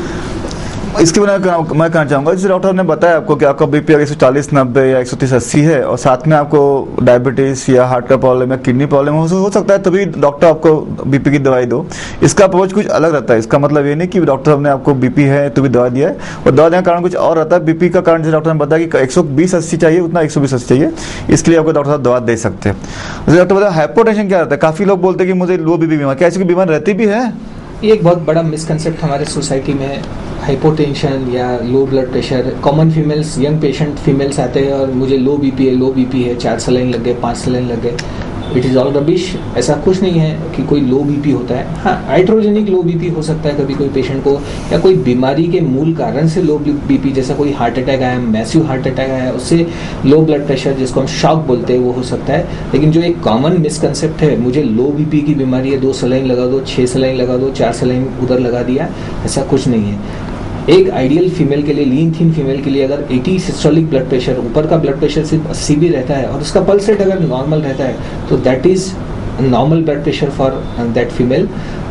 इसके बिना मैं कहना चाहूँगा, जैसे डॉक्टर ने बताया आपको कि आपका बीपी अगर एक सौ चालीस नब्बे या एक सौ तीस अस्सी है और साथ में आपको डायबिटीज या हार्ट का प्रॉब्लम या किडनी प्रॉब्लम हो, हो सकता है तभी डॉक्टर आपको बीपी की दवाई दो। इसका अप्रोच कुछ अलग रहता है। इसका मतलब ये नहीं कि डॉक्टर साहब ने आपको बीपी है तो भी दवा दिया है, और दवा देने का कारण कुछ और रहता है। बीपी का कारण जैसे डॉक्टर ने बताया कि एक सौ बीस अस्सी चाहिए, उतना एक सौ बीस अस्सी चाहिए, इसके लिए आपको डॉक्टर साहब दवा दे सकते हैं। जैसे डॉक्टर बताया हाइपोटेंशन क्या रहता है, काफ़ी लोग बोलते हैं कि मुझे लो बीपी बीमारी, क्या ऐसी बीमारी रहती भी है? ये एक बहुत बड़ा मिसकंसेप्ट हमारे सोसाइटी में है। हाइपोटेंशन या low blood pressure, common females, young patient females आते हैं और मुझे लो बीपी है, लो बीपी है, चार सलाइन लग गए, पाँच सलाइन लग गए। It is all rubbish. ऐसा कुछ नहीं है कि कोई लो बीपी होता है। हाँ, हाइड्रोजेनिक लो बीपी हो सकता है कभी कोई पेशेंट को, या कोई बीमारी के मूल कारण से लो बीपी, जैसा कोई हार्ट अटैक आया, मैसिव हार्ट अटैक आया, उससे लो ब्लड प्रेशर जिसको हम शॉक बोलते हैं वो हो सकता है। लेकिन जो एक कॉमन मिसकंसेप्ट है, मुझे लो बीपी की बीमारी है, दो सलाइन लगा दो, छः सलाइन लगा दो, चार सलाइन उधर लगा दिया, ऐसा कुछ नहीं है। एक आइडियल फीमेल के लिए, लीन थीन फीमेल के लिए अगर अस्सी सिस्टोलिक ब्लड प्रेशर, ऊपर का ब्लड प्रेशर सिर्फ अस्सी भी रहता है और उसका पल्स रेट अगर नॉर्मल रहता है, तो that is normal blood pressure for that female.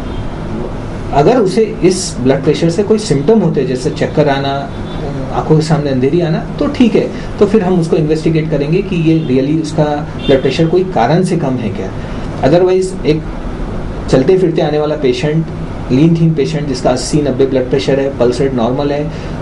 अगर उसे इस ब्लड प्रेशर से कोई सिम्टम होते हैं, जैसे चक्कर आना, आंखों के सामने अंधेरी आना, तो ठीक है, तो फिर हम उसको इन्वेस्टिगेट करेंगे कि ये रियली उसका ब्लड प्रेशर कोई कारण से कम है क्या। अदरवाइज एक चलते फिरते आने वाला पेशेंट, लीन थीन पेशेंट जिसका अस्सी नब्बे ब्लड प्रेशर है, पल्स रेट नॉर्मल है, वो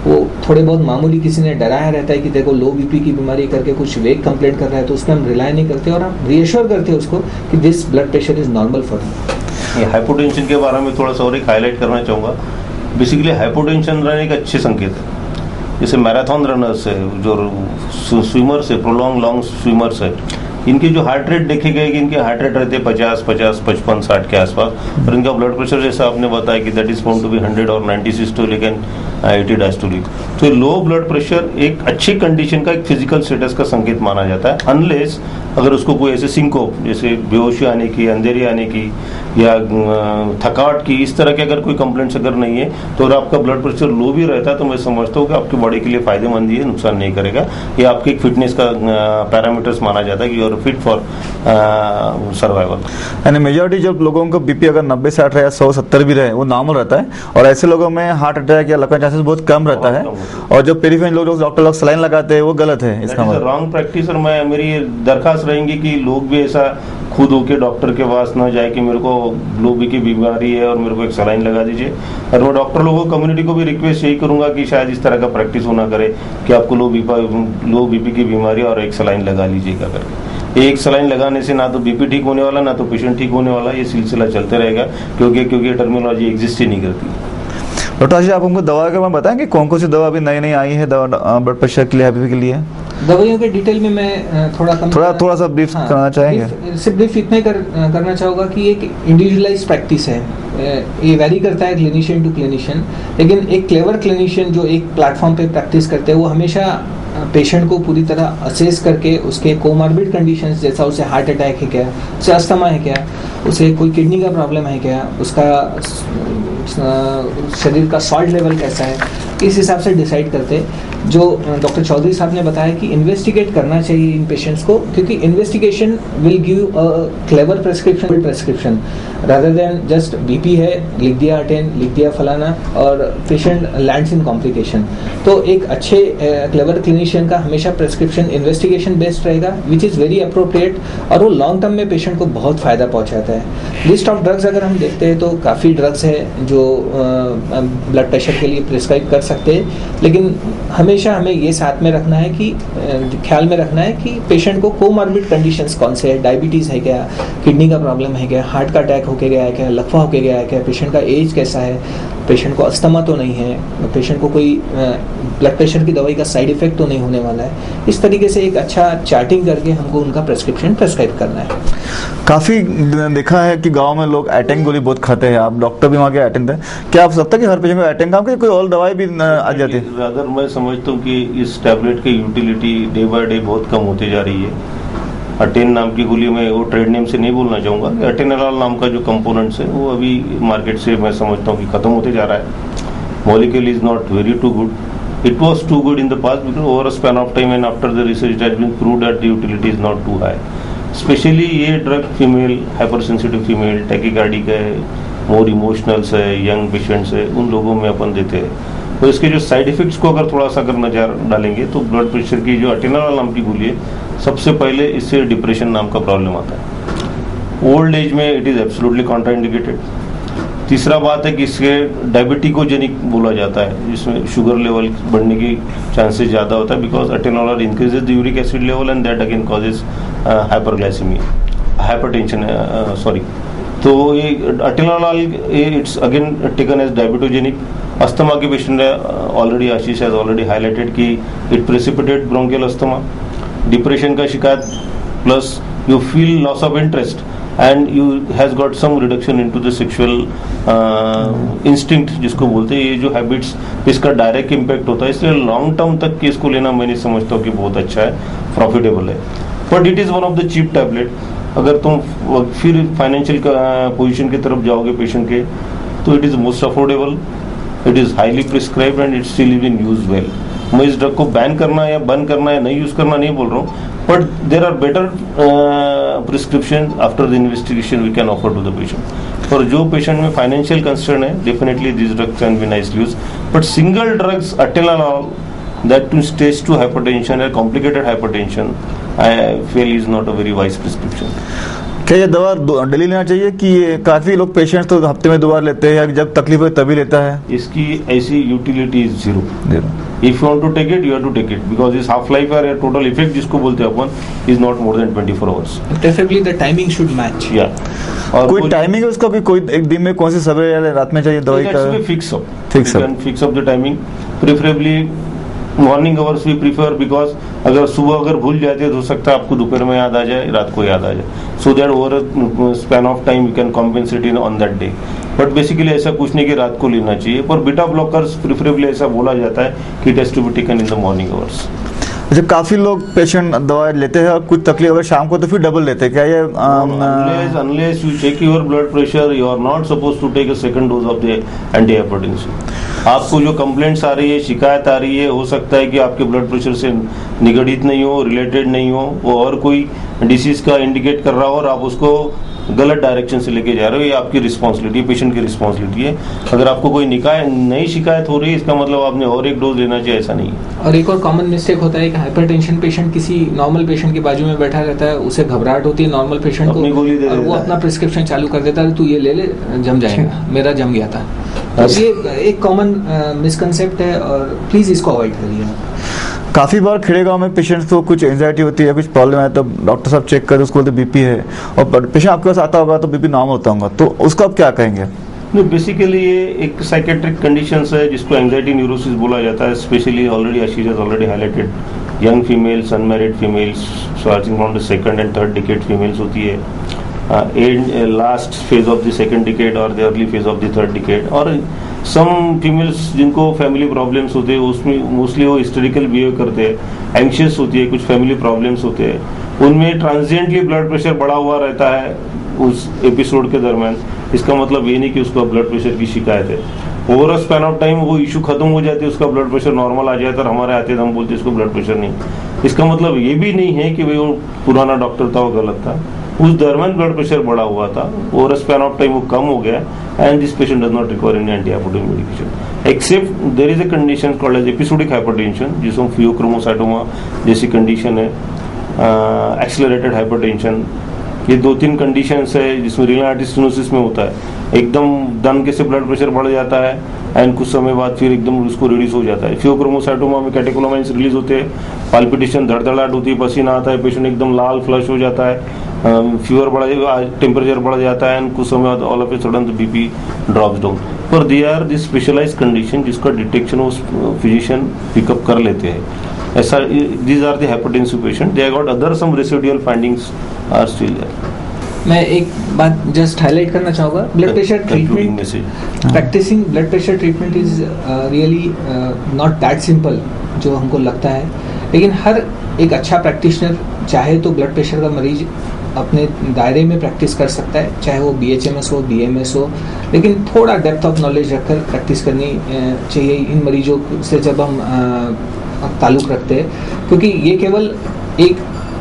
थोड़े बहुत मामूली किसी ने डराया रहता है कि देखो लो बीपी की बीमारी करके कुछ वेग कंप्लेंट कर रहा है, तो उस पर हम रिलाई नहीं करते और हम रीअश्योर करते हैं उसको कि this blood pressure is normal for you. ये हाइपोटेंशन के बारे में थोड़ा सा और एक हाईलाइट करना चाहूँगा। बेसिकली हाइपोटेंशन रहने का अच्छे संकेत है। जैसे मैराथन रनर्स है, जो स्विमर्स है, प्रोलॉन्ग लॉन्ग स्विमर्स है, इनके जो हार्ट रेट देखे गए कि इनके हार्ट रेट रहते हैं पचास पचास पचपन साठ के आसपास, और इनका ब्लड प्रेशर जैसा आपने बताया कि that is found to be hundred और ninety systolic and eighty diastolic. तो लो ब्लड प्रेशर एक अच्छी कंडीशन का एक फिजिकल स्टेटस का संकेत माना जाता है, अनलेस अगर उसको कोई ऐसे सिंकोप जैसे बेहोशी आने की, अंधेरी आने की या थकावट की, इस तरह के अगर कोई कंप्लेंट्स अगर नहीं है, तो अगर आपका ब्लड प्रेशर लो भी रहता है तो मैं समझता हूँ कि आपकी बॉडी के लिए फायदेमंद ही है, नुकसान नहीं करेगा। ये आपके एक फिटनेस का पैरामीटर्स माना जाता है कि you are fit for survival. यानी मेजोरिटी जब लोगों को बीपी अगर नब्बे साठ रहे, सौ सत्तर भी रहे, वो नॉर्मल रहता है, और ऐसे लोगों में हार्ट अटैक या लगने का चांसेस बहुत कम रहता है। और जो पेरिफेरल लोग डॉक्टर लोग सलाइन लगाते हैं वो गलत है, इसका मतलब रॉन्ग प्रैक्टिस। और मैं मेरी दरखास्त रहेंगी कि लोग भी ऐसा खुद होके डॉक्टर के पास न जाए कि मेरे को लो बी की बीमारी है और मेरे को एक सलाइन लगा दीजिए। और मैं डॉक्टर लोगों कम्युनिटी को भी रिक्वेस्ट यही करूंगा कि शायद इस तरह का प्रैक्टिस होना करे कि आपको लो बीपी लो बीपी की बीमारी और एक सलाइन लगा लीजिएगा करके। एक सलाइन लगाने से ना तो बीपी ठीक होने वाला, ना तो पेशेंट ठीक होने वाला, ये सिलसिला चलते रहेगा, क्योंकि क्योंकि टर्मिनोलॉजी एग्जिस्ट ही नहीं करती। डॉक्टर आशीष, आप हमको दवा के बारे में बताएं कि कौन कौन सी दवा अभी नई नई आई है दवा ब्लड प्रेशर के लिए, हाई बीपी के लिए? दवाइयों के डिटेल में मैं थोड़ा कम थोड़ा थोड़ा सा ब्रीफ हाँ, करना चाहेंगे? सिर्फ ब्रीफ इतना कर, करना चाहूँगा कि एक इंडिविजुअलाइज प्रैक्टिस है, ये वैरी करता है क्लिनिशियन टू क्लिनिशियन, लेकिन एक क्लेवर क्लिनिशियन जो एक प्लेटफॉर्म पे प्रैक्टिस करते हैं वो हमेशा पेशेंट को पूरी तरह असेस करके उसके कोमॉर्बिड कंडीशंस, जैसा उसे हार्ट अटैक है क्या, उसे अस्थमा है क्या, उसे कोई किडनी का प्रॉब्लम है क्या, उसका शरीर का सॉल्ट लेवल कैसा है, इस हिसाब से डिसाइड करते। जो डॉक्टर चौधरी साहब ने बताया कि इन्वेस्टिगेट करना चाहिए इन पेशेंट्स को, क्योंकि investigation will give a clever prescription prescription rather than just BP है, लिख दिया अटेन, लिख दिया फलाना, और पेशेंट लैंड्स इन कॉम्प्लिकेशन। तो एक अच्छे क्लेवर क्लिनिशियन का हमेशा प्रेस्क्रिप्शन इन्वेस्टिगेशन बेस्ड रहेगा, विच इज़ वेरी अप्रोप्रिएट, और वो लॉन्ग टर्म में पेशेंट को बहुत फ़ायदा पहुंचाता है। लिस्ट ऑफ ड्रग्स अगर हम देखते हैं तो काफ़ी ड्रग्स है जो ब्लड प्रेशर के लिए प्रिस्क्राइब कर सकते हैं, लेकिन हमेशा हमें ये साथ में रखना है कि ख्याल में रखना है कि पेशेंट को कोमॉर्बिड कंडीशंस कौन से है, डायबिटीज़ है क्या, किडनी का प्रॉब्लम है क्या, हार्ट का अटैक होके गया है क्या, लकवा होके गया है क्या, पेशेंट का एज कैसा है, पेशेंट को अस्थमा तो नहीं है, पेशेंट को कोई ब्लड प्रेशर की दवाई का साइड इफेक्ट तो नहीं होने वाला है। इस तरीके से एक अच्छा चार्टिंग करके हमको उनका प्रेस्क्रिप्शन प्रेस्क्राइब करना है। काफ़ी देखा है कि गांव में लोग एटेंग गोली बहुत खाते हैं, आप डॉक्टर भी वहाँ के एटेंग थे, क्या आप सकता है कि हर पेशेंट को एटेंग काम के कोई और दवाई भी आ जाती है? अगर मैं समझता हूँ कि इस टैबलेट की यूटिलिटी डे बाय डे बहुत कम होती जा रही है। अटेन नाम की गोली में वो ट्रेड नेम से नहीं बोलना चाहूँगा कि अटेनोलॉल नाम का जो कंपोनेंट्स है वो अभी मार्केट से मैं समझता हूँ कि खत्म होते जा रहा है। Molecule is not very too good, it was too good in the past, because over a span of time and after the research it has been proved that the utility is not too high. Specially ये drug female hyper sensitive female tachycardic है, more emotionals है, young patients है, उन लोगों में अपन देते हैं। तो इसके जो साइड इफेक्ट्स को अगर थोड़ा सा अगर नजर डालेंगे तो ब्लड प्रेशर की जो अटेनोलॉल नाम की गोली है, सबसे पहले इससे डिप्रेशन नाम का प्रॉब्लम आता है। ओल्ड एज में इट इज एब्सोल्युटली कॉन्ट्राइंडिकेटेड। तीसरा बात है कि इसके डायबिटिकोजेनिक बोला जाता है, जिसमें शुगर लेवल बढ़ने की चांसेस ज़्यादा होता है, because atenolol increases the uric acid level and that again causes hyperglycaemia, hypertension, sorry. तो ये atenolol it's again taken as diabetogenic. Asthma के patient already Ashish has already highlighted कि it precipitate bronchial asthma. Depression का शिकायत plus you feel loss of interest and you has got some reduction into the sexual instinct जिसको बोलते हैं, ये जो habits, इसका डायरेक्ट इम्पैक्ट होता है। इसलिए लॉन्ग टर्म तक के इसको लेना मैं नहीं समझता हूँ कि बहुत अच्छा है, प्रॉफिटेबल है, but it is one of the cheap tablet. अगर तुम फिर फाइनेंशियल पोजीशन की तरफ जाओगे पेशेंट के, तो it is most affordable, it is highly prescribed and it still is in use well. मैं इस ड्रग को बैन करना या बंद करना या नहीं यूज करना नहीं बोल रहा हूँ, but there are better prescription after the investigation we can offer to the patient. और जो पेशेंट में फाइनेंशियल कंसर्न है, definitely this drug can be nicely use, but single drugs atenolol that to stage two hypertension or complicated hypertension I feel is not a very wise prescription. क्या ये दवा daily लेना चाहिए कि ये काफी लोग पेशेंट्स तो हफ्ते में दो बार लेते हैं या जब तकलीफ हो तभी लेता है? इसकी ऐसी utility is zero. Zero. If you want to take it, you have to take it, because इस हाफ लाइफ और टोटल इफेक्ट जिसको बोलते हैं अपन is not more than twenty four hours. Preferably the timing should match. या और कोई timing है उसका? कोई एक दिन में कौन सी सवेरे या रात में चाहिए दवाई का? Fix up fix up fix up the timing. Preferably morning hours we prefer, because अगर सुबह अगर भूल जाते तो हो सकता है आपको दोपहर में याद आ जाए, रात को याद आ जाए, so that over span of time you can compensate in on that day. But basically ऐसा कुछ नहीं कि रात को लेना चाहिए, पर बीटा ब्लॉकर्स प्रेफरेबली ऐसा बोला जाता है कि it has to be taken in the morning hours. जब काफी लोग पेशेंट दवा लेते हैं और कुछ तकलीफ अगर शाम को तो फिर डबल लेते हैं क्या ये? Unless unless you check your blood pressure, you are not suppose to take a second dose of the anti hypertensive. आपको जो कंप्लेंट्स आ रही है, शिकायत आ रही है, हो सकता है कि आपके ब्लड प्रेशर से निगड़ित नहीं हो, रिलेटेड नहीं हो, वो और कोई डिसीज का इंडिकेट कर रहा हो और आप उसको गलत डायरेक्शन से लेके जा रहे हो, ये आपकी रिस्पॉन्सिबिलिटी, पेशेंट की रिस्पॉन्सिबिलिटी है। अगर आपको कोई निकाय नई शिकायत हो रही है, इसका मतलब आपने और एक डोज लेना चाहिए, ऐसा नहीं है। और एक और कॉमन मिस्टेक होता है कि हाइपरटेंशन पेशेंट किसी नॉर्मल पेशेंट के बाजू में बैठा रहता है, उसे घबराहट होती है नॉर्मल पेशेंट को, और वो अपना प्रिस्क्रिप्शन चालू कर देता है, तू ये ले ले जम जाएगा, मेरा जम गया था। तो ये एक कॉमन मिसकंसेप्ट है और प्लीज इसको अवॉइड करिए। काफ़ी बार खेड़े गांव में पेशेंट्स को कुछ एंजाइटी होती है, कुछ प्रॉब्लम है, तो डॉक्टर साहब चेक करते उसको बोलते बीपी है, और पेशेंट आपके पास आता होगा तो बीपी नॉर्मल होता होगा, तो उसको आप क्या कहेंगे? नहीं, बेसिकली ये एक साइकेट्रिक कंडीशन है जिसको एंजाइटी न्यूरोसिस बोला जाता है। Specially already Ashish has already highlighted young females, unmarried females, starting from the second and third decade females होती है, and last phase of the second decade और the early phase of the third decade, और some females जिनको family problems होते हैं उसमें mostly वो hysterical behave करते हैं, एंशियस होती है, कुछ फैमिली प्रॉब्लम्स होते हैं, उनमें ट्रांजिएंटली ब्लड प्रेशर बढ़ा हुआ रहता है उस एपिसोड के दरमियान। इसका मतलब ये नहीं कि उसका ब्लड प्रेशर की शिकायत है। Over a span of time वो इशू खत्म हो जाती है, उसका ब्लड प्रेशर नॉर्मल आ जाता है, हमारे आते हम बोलते इसको ब्लड प्रेशर नहीं। इसका मतलब ये भी नहीं है कि भाई वो पुराना डॉक्टर था वो गलत था, उस दरमियान ब्लड प्रेशर बढ़ा हुआ था, over a span of time वो कम हो गया, and this patient does not require any anti hypertensive medication except there is a condition called as episodic hypertension, जिसमें फियोक्रोमोसाइटोमा जैसी कंडीशन है, एक्सेलरेटेड हाइपरटेंशन, ये दो तीन कंडीशंस है जिसमें रीनल आर्टरी स्टेनोसिस में होता है, एकदम दम के से ब्लड प्रेशर बढ़ जाता है एंड कुछ समय बाद फिर एकदम उसको रिलीज हो जाता है। फियोक्रोमोसाइटोमा में कैटेकोलामाइंस रिलीज होते हैं, पाल्पिटेशन धड़धड़ाहट होती है, पसीना आता है, पेशेंट एकदम लाल फ्लश हो जाता है, फीवर बढ़ा, टेम्परेचर बढ़ जाता है, एंड कुछ समय बाद all of a sudden BP drops down. पर they are this specialised condition जिसका डिटेक्शन वो फिजिशियन पिकअप कर लेते हैं। ऐसा these are the hypertensive patient, they got other some residual findings are still there. मैं एक बात जस्ट हाईलाइट करना चाहूँगा, blood pressure treatment, practising blood pressure treatment is really not that simple जो हमको लगता है, लेकिन हर एक अच्छा प्रैक्टिशनर चाहे तो ब्लड प्रेशर का मरीज अपने दायरे में प्रैक्टिस कर सकता है, चाहे वो बी एच एम एस हो, बी एम एस हो, लेकिन थोड़ा डेप्थ ऑफ नॉलेज रखकर प्रैक्टिस करनी चाहिए इन मरीजों से जब हम ताल्लुक़ रखते हैं, क्योंकि ये केवल एक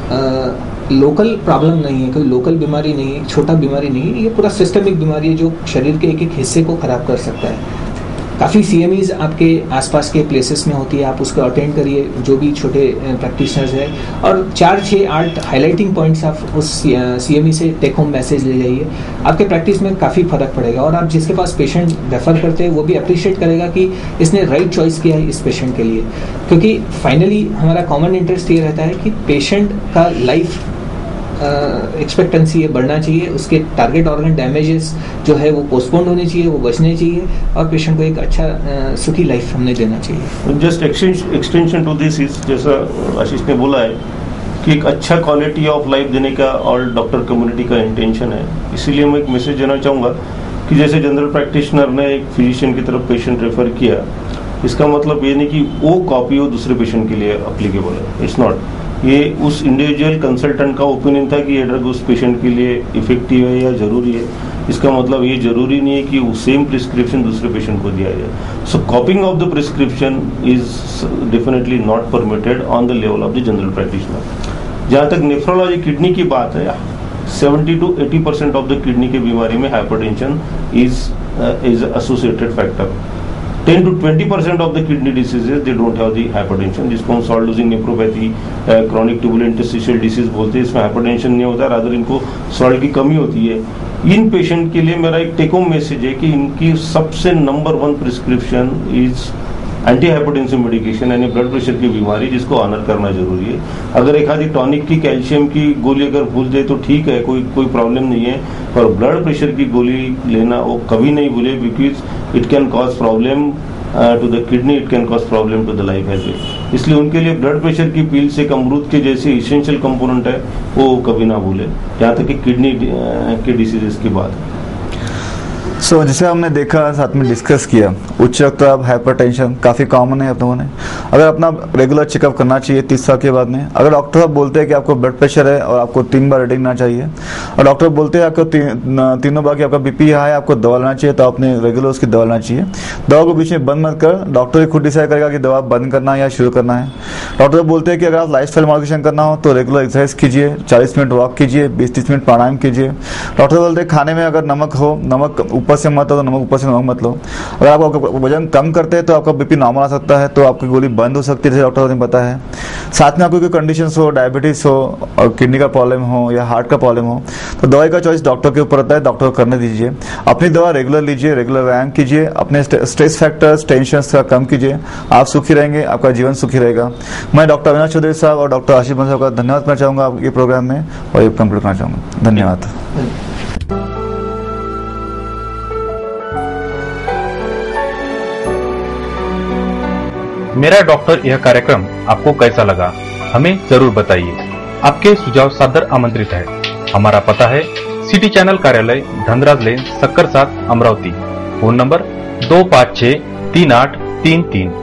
आ, लोकल प्रॉब्लम नहीं है, कोई लोकल बीमारी नहीं है, छोटा बीमारी नहीं है, ये पूरा सिस्टमिक बीमारी है जो शरीर के एक एक हिस्से को खराब कर सकता है। काफ़ी सी एम ईज़ आपके आसपास के प्लेसेस में होती है, आप उसको अटेंड करिए जो भी छोटे प्रैक्टिशनर्स हैं, और चार छः आठ हाईलाइटिंग पॉइंट्स आप उस सी एम ई से टेक होम मैसेज ले जाइए, आपके प्रैक्टिस में काफ़ी फ़र्क पड़ेगा, और आप जिसके पास पेशेंट रेफ़र करते हैं वो भी अप्रिशिएट करेगा कि इसने राइट चॉइस किया है इस पेशेंट के लिए, क्योंकि फाइनली हमारा कॉमन इंटरेस्ट ये रहता है कि पेशेंट का लाइफ एक्सपेक्टेंसी uh, बढ़ना चाहिए, उसके टारगेट ऑर्गन डैमेजेस जो है वो पोस्टपोन होने चाहिए, वो बचने चाहिए, और पेशेंट को एक अच्छा uh, सुखी लाइफ हमने देना चाहिए। Just extension to this is, जैसा आशीष ने बोला है कि एक अच्छा क्वालिटी ऑफ लाइफ देने का ऑल डॉक्टर कम्युनिटी का इंटेंशन है, इसीलिए मैं एक मैसेज देना चाहूँगा कि जैसे जनरल प्रैक्टिशनर ने एक फिजिशियन की तरफ पेशेंट रेफर किया, इसका मतलब ये नहीं कि वो कॉपी वो दूसरे पेशेंट के लिए अप्लीकेबल है, इट्स नॉट। ये उस इंडिविजुअल कंसल्टेंट का ओपिनियन था कि ये ड्रग उस पेशेंट के लिए इफेक्टिव है या ज़रूरी है, इसका मतलब ये ज़रूरी नहीं है कि वो सेम प्रिस्क्रिप्शन दूसरे पेशेंट को दिया जाए। So copying of the prescription is definitely not permitted on the level of the general practitioner. जहाँ तक नेफ्रोलॉजी किडनी की बात है, seventy to eighty percent of the kidney की बीमारी में hypertension is is associated factor. Ten to twenty percent of the kidney diseases they don't have the hypertension, जिसको हम salt losing nephropathy, chronic tubular interstitial disease बोलते हैं। इसमें hypertension नहीं होता, रादर इनको सॉल्ट की कमी होती है। इन पेशेंट के लिए मेरा एक टेक होम मैसेज है कि इनकी सबसे number one prescription is anti hypertensive medication, यानी ब्लड प्रेशर की बीमारी, जिसको ऑनर करना जरूरी है। अगर एक आधी टॉनिक की, कैल्शियम की गोली अगर भूल जाए तो ठीक है, कोई कोई प्रॉब्लम नहीं है, पर ब्लड प्रेशर की गोली लेना वो कभी नहीं भूले, because it can cause problem to the kidney, it can cause problem to the life as well. इसलिए उनके लिए ब्लड प्रेशर की पिल्स एक अमरूद के जैसे इसेंशियल कंपोनेंट है, वो कभी ना भूले, जहाँ तक कि किडनी uh, के डिसीजेस की बात है। सो so, जैसे हमने देखा, साथ में डिस्कस किया, उच्च रक्तचाप, हाइपरटेंशन काफ़ी कॉमन है आप लोगों ने। अगर अपना रेगुलर चेकअप करना चाहिए तीस साल के बाद में। अगर डॉक्टर साहब बोलते हैं कि आपको ब्लड प्रेशर है और आपको तीन बार रीडिंग ना चाहिए, और डॉक्टर बोलते हैं आपको ती, तीनों बार कि आपका बीपी हाई है, आपको दवा लेना चाहिए, तो आपने रेगुलर उसकी दवा लेना चाहिए। दवा को बीच में बंद मत कर, डॉक्टर ही खुद डिसाइड करेगा कि दवा बंद करना है या शुरू करना है। डॉक्टर बोलते हैं कि अगर आप लाइफ स्टाइल मॉडिफिकेशन करना हो तो रेगुलर एक्सरसाइज कीजिए, चालीस मिनट वॉक कीजिए, बीस तीस मिनट प्राणायाम कीजिए। डॉक्टर बोलते हैं खाने में अगर नमक हो, नमक ऊपर से मत हो तो नमक ऊपर से नमक मत लो। अगर आप वजन कम करते हैं तो आपका बीपी नॉर्मल आ सकता है, तो आपकी गोली बंद हो सकती है, जैसे डॉक्टर ने बताया है। साथ में आपको कोई कंडीशन हो, डायबिटीज हो और किडनी का प्रॉब्लम हो या हार्ट का प्रॉब्लम हो, तो दवाई का चॉइस डॉक्टर के ऊपर होता है, डॉक्टर को करने दीजिए। अपनी दवा रेगुलर लीजिए, रेगुलर व्यायाम कीजिए, अपने स्ट्रेस फैक्टर्स, टेंशन का कम कीजिए, आप सुखी रहेंगे, आपका जीवन सुखी रहेगा। मैं डॉक्टर अविनाश चौधरी साहब और डॉक्टर आशीष बंसल का धन्यवाद करना चाहूँगा ये प्रोग्राम में, और ये कंप्लीट करना चाहूँगा। धन्यवाद। मेरा डॉक्टर यह कार्यक्रम आपको कैसा लगा, हमें जरूर बताइए। आपके सुझाव सादर आमंत्रित है। हमारा पता है सिटी चैनल कार्यालय, धनराज लेन, सक्कर सात, अमरावती। फोन नंबर दो पाँच छः तीन आठ तीन तीन।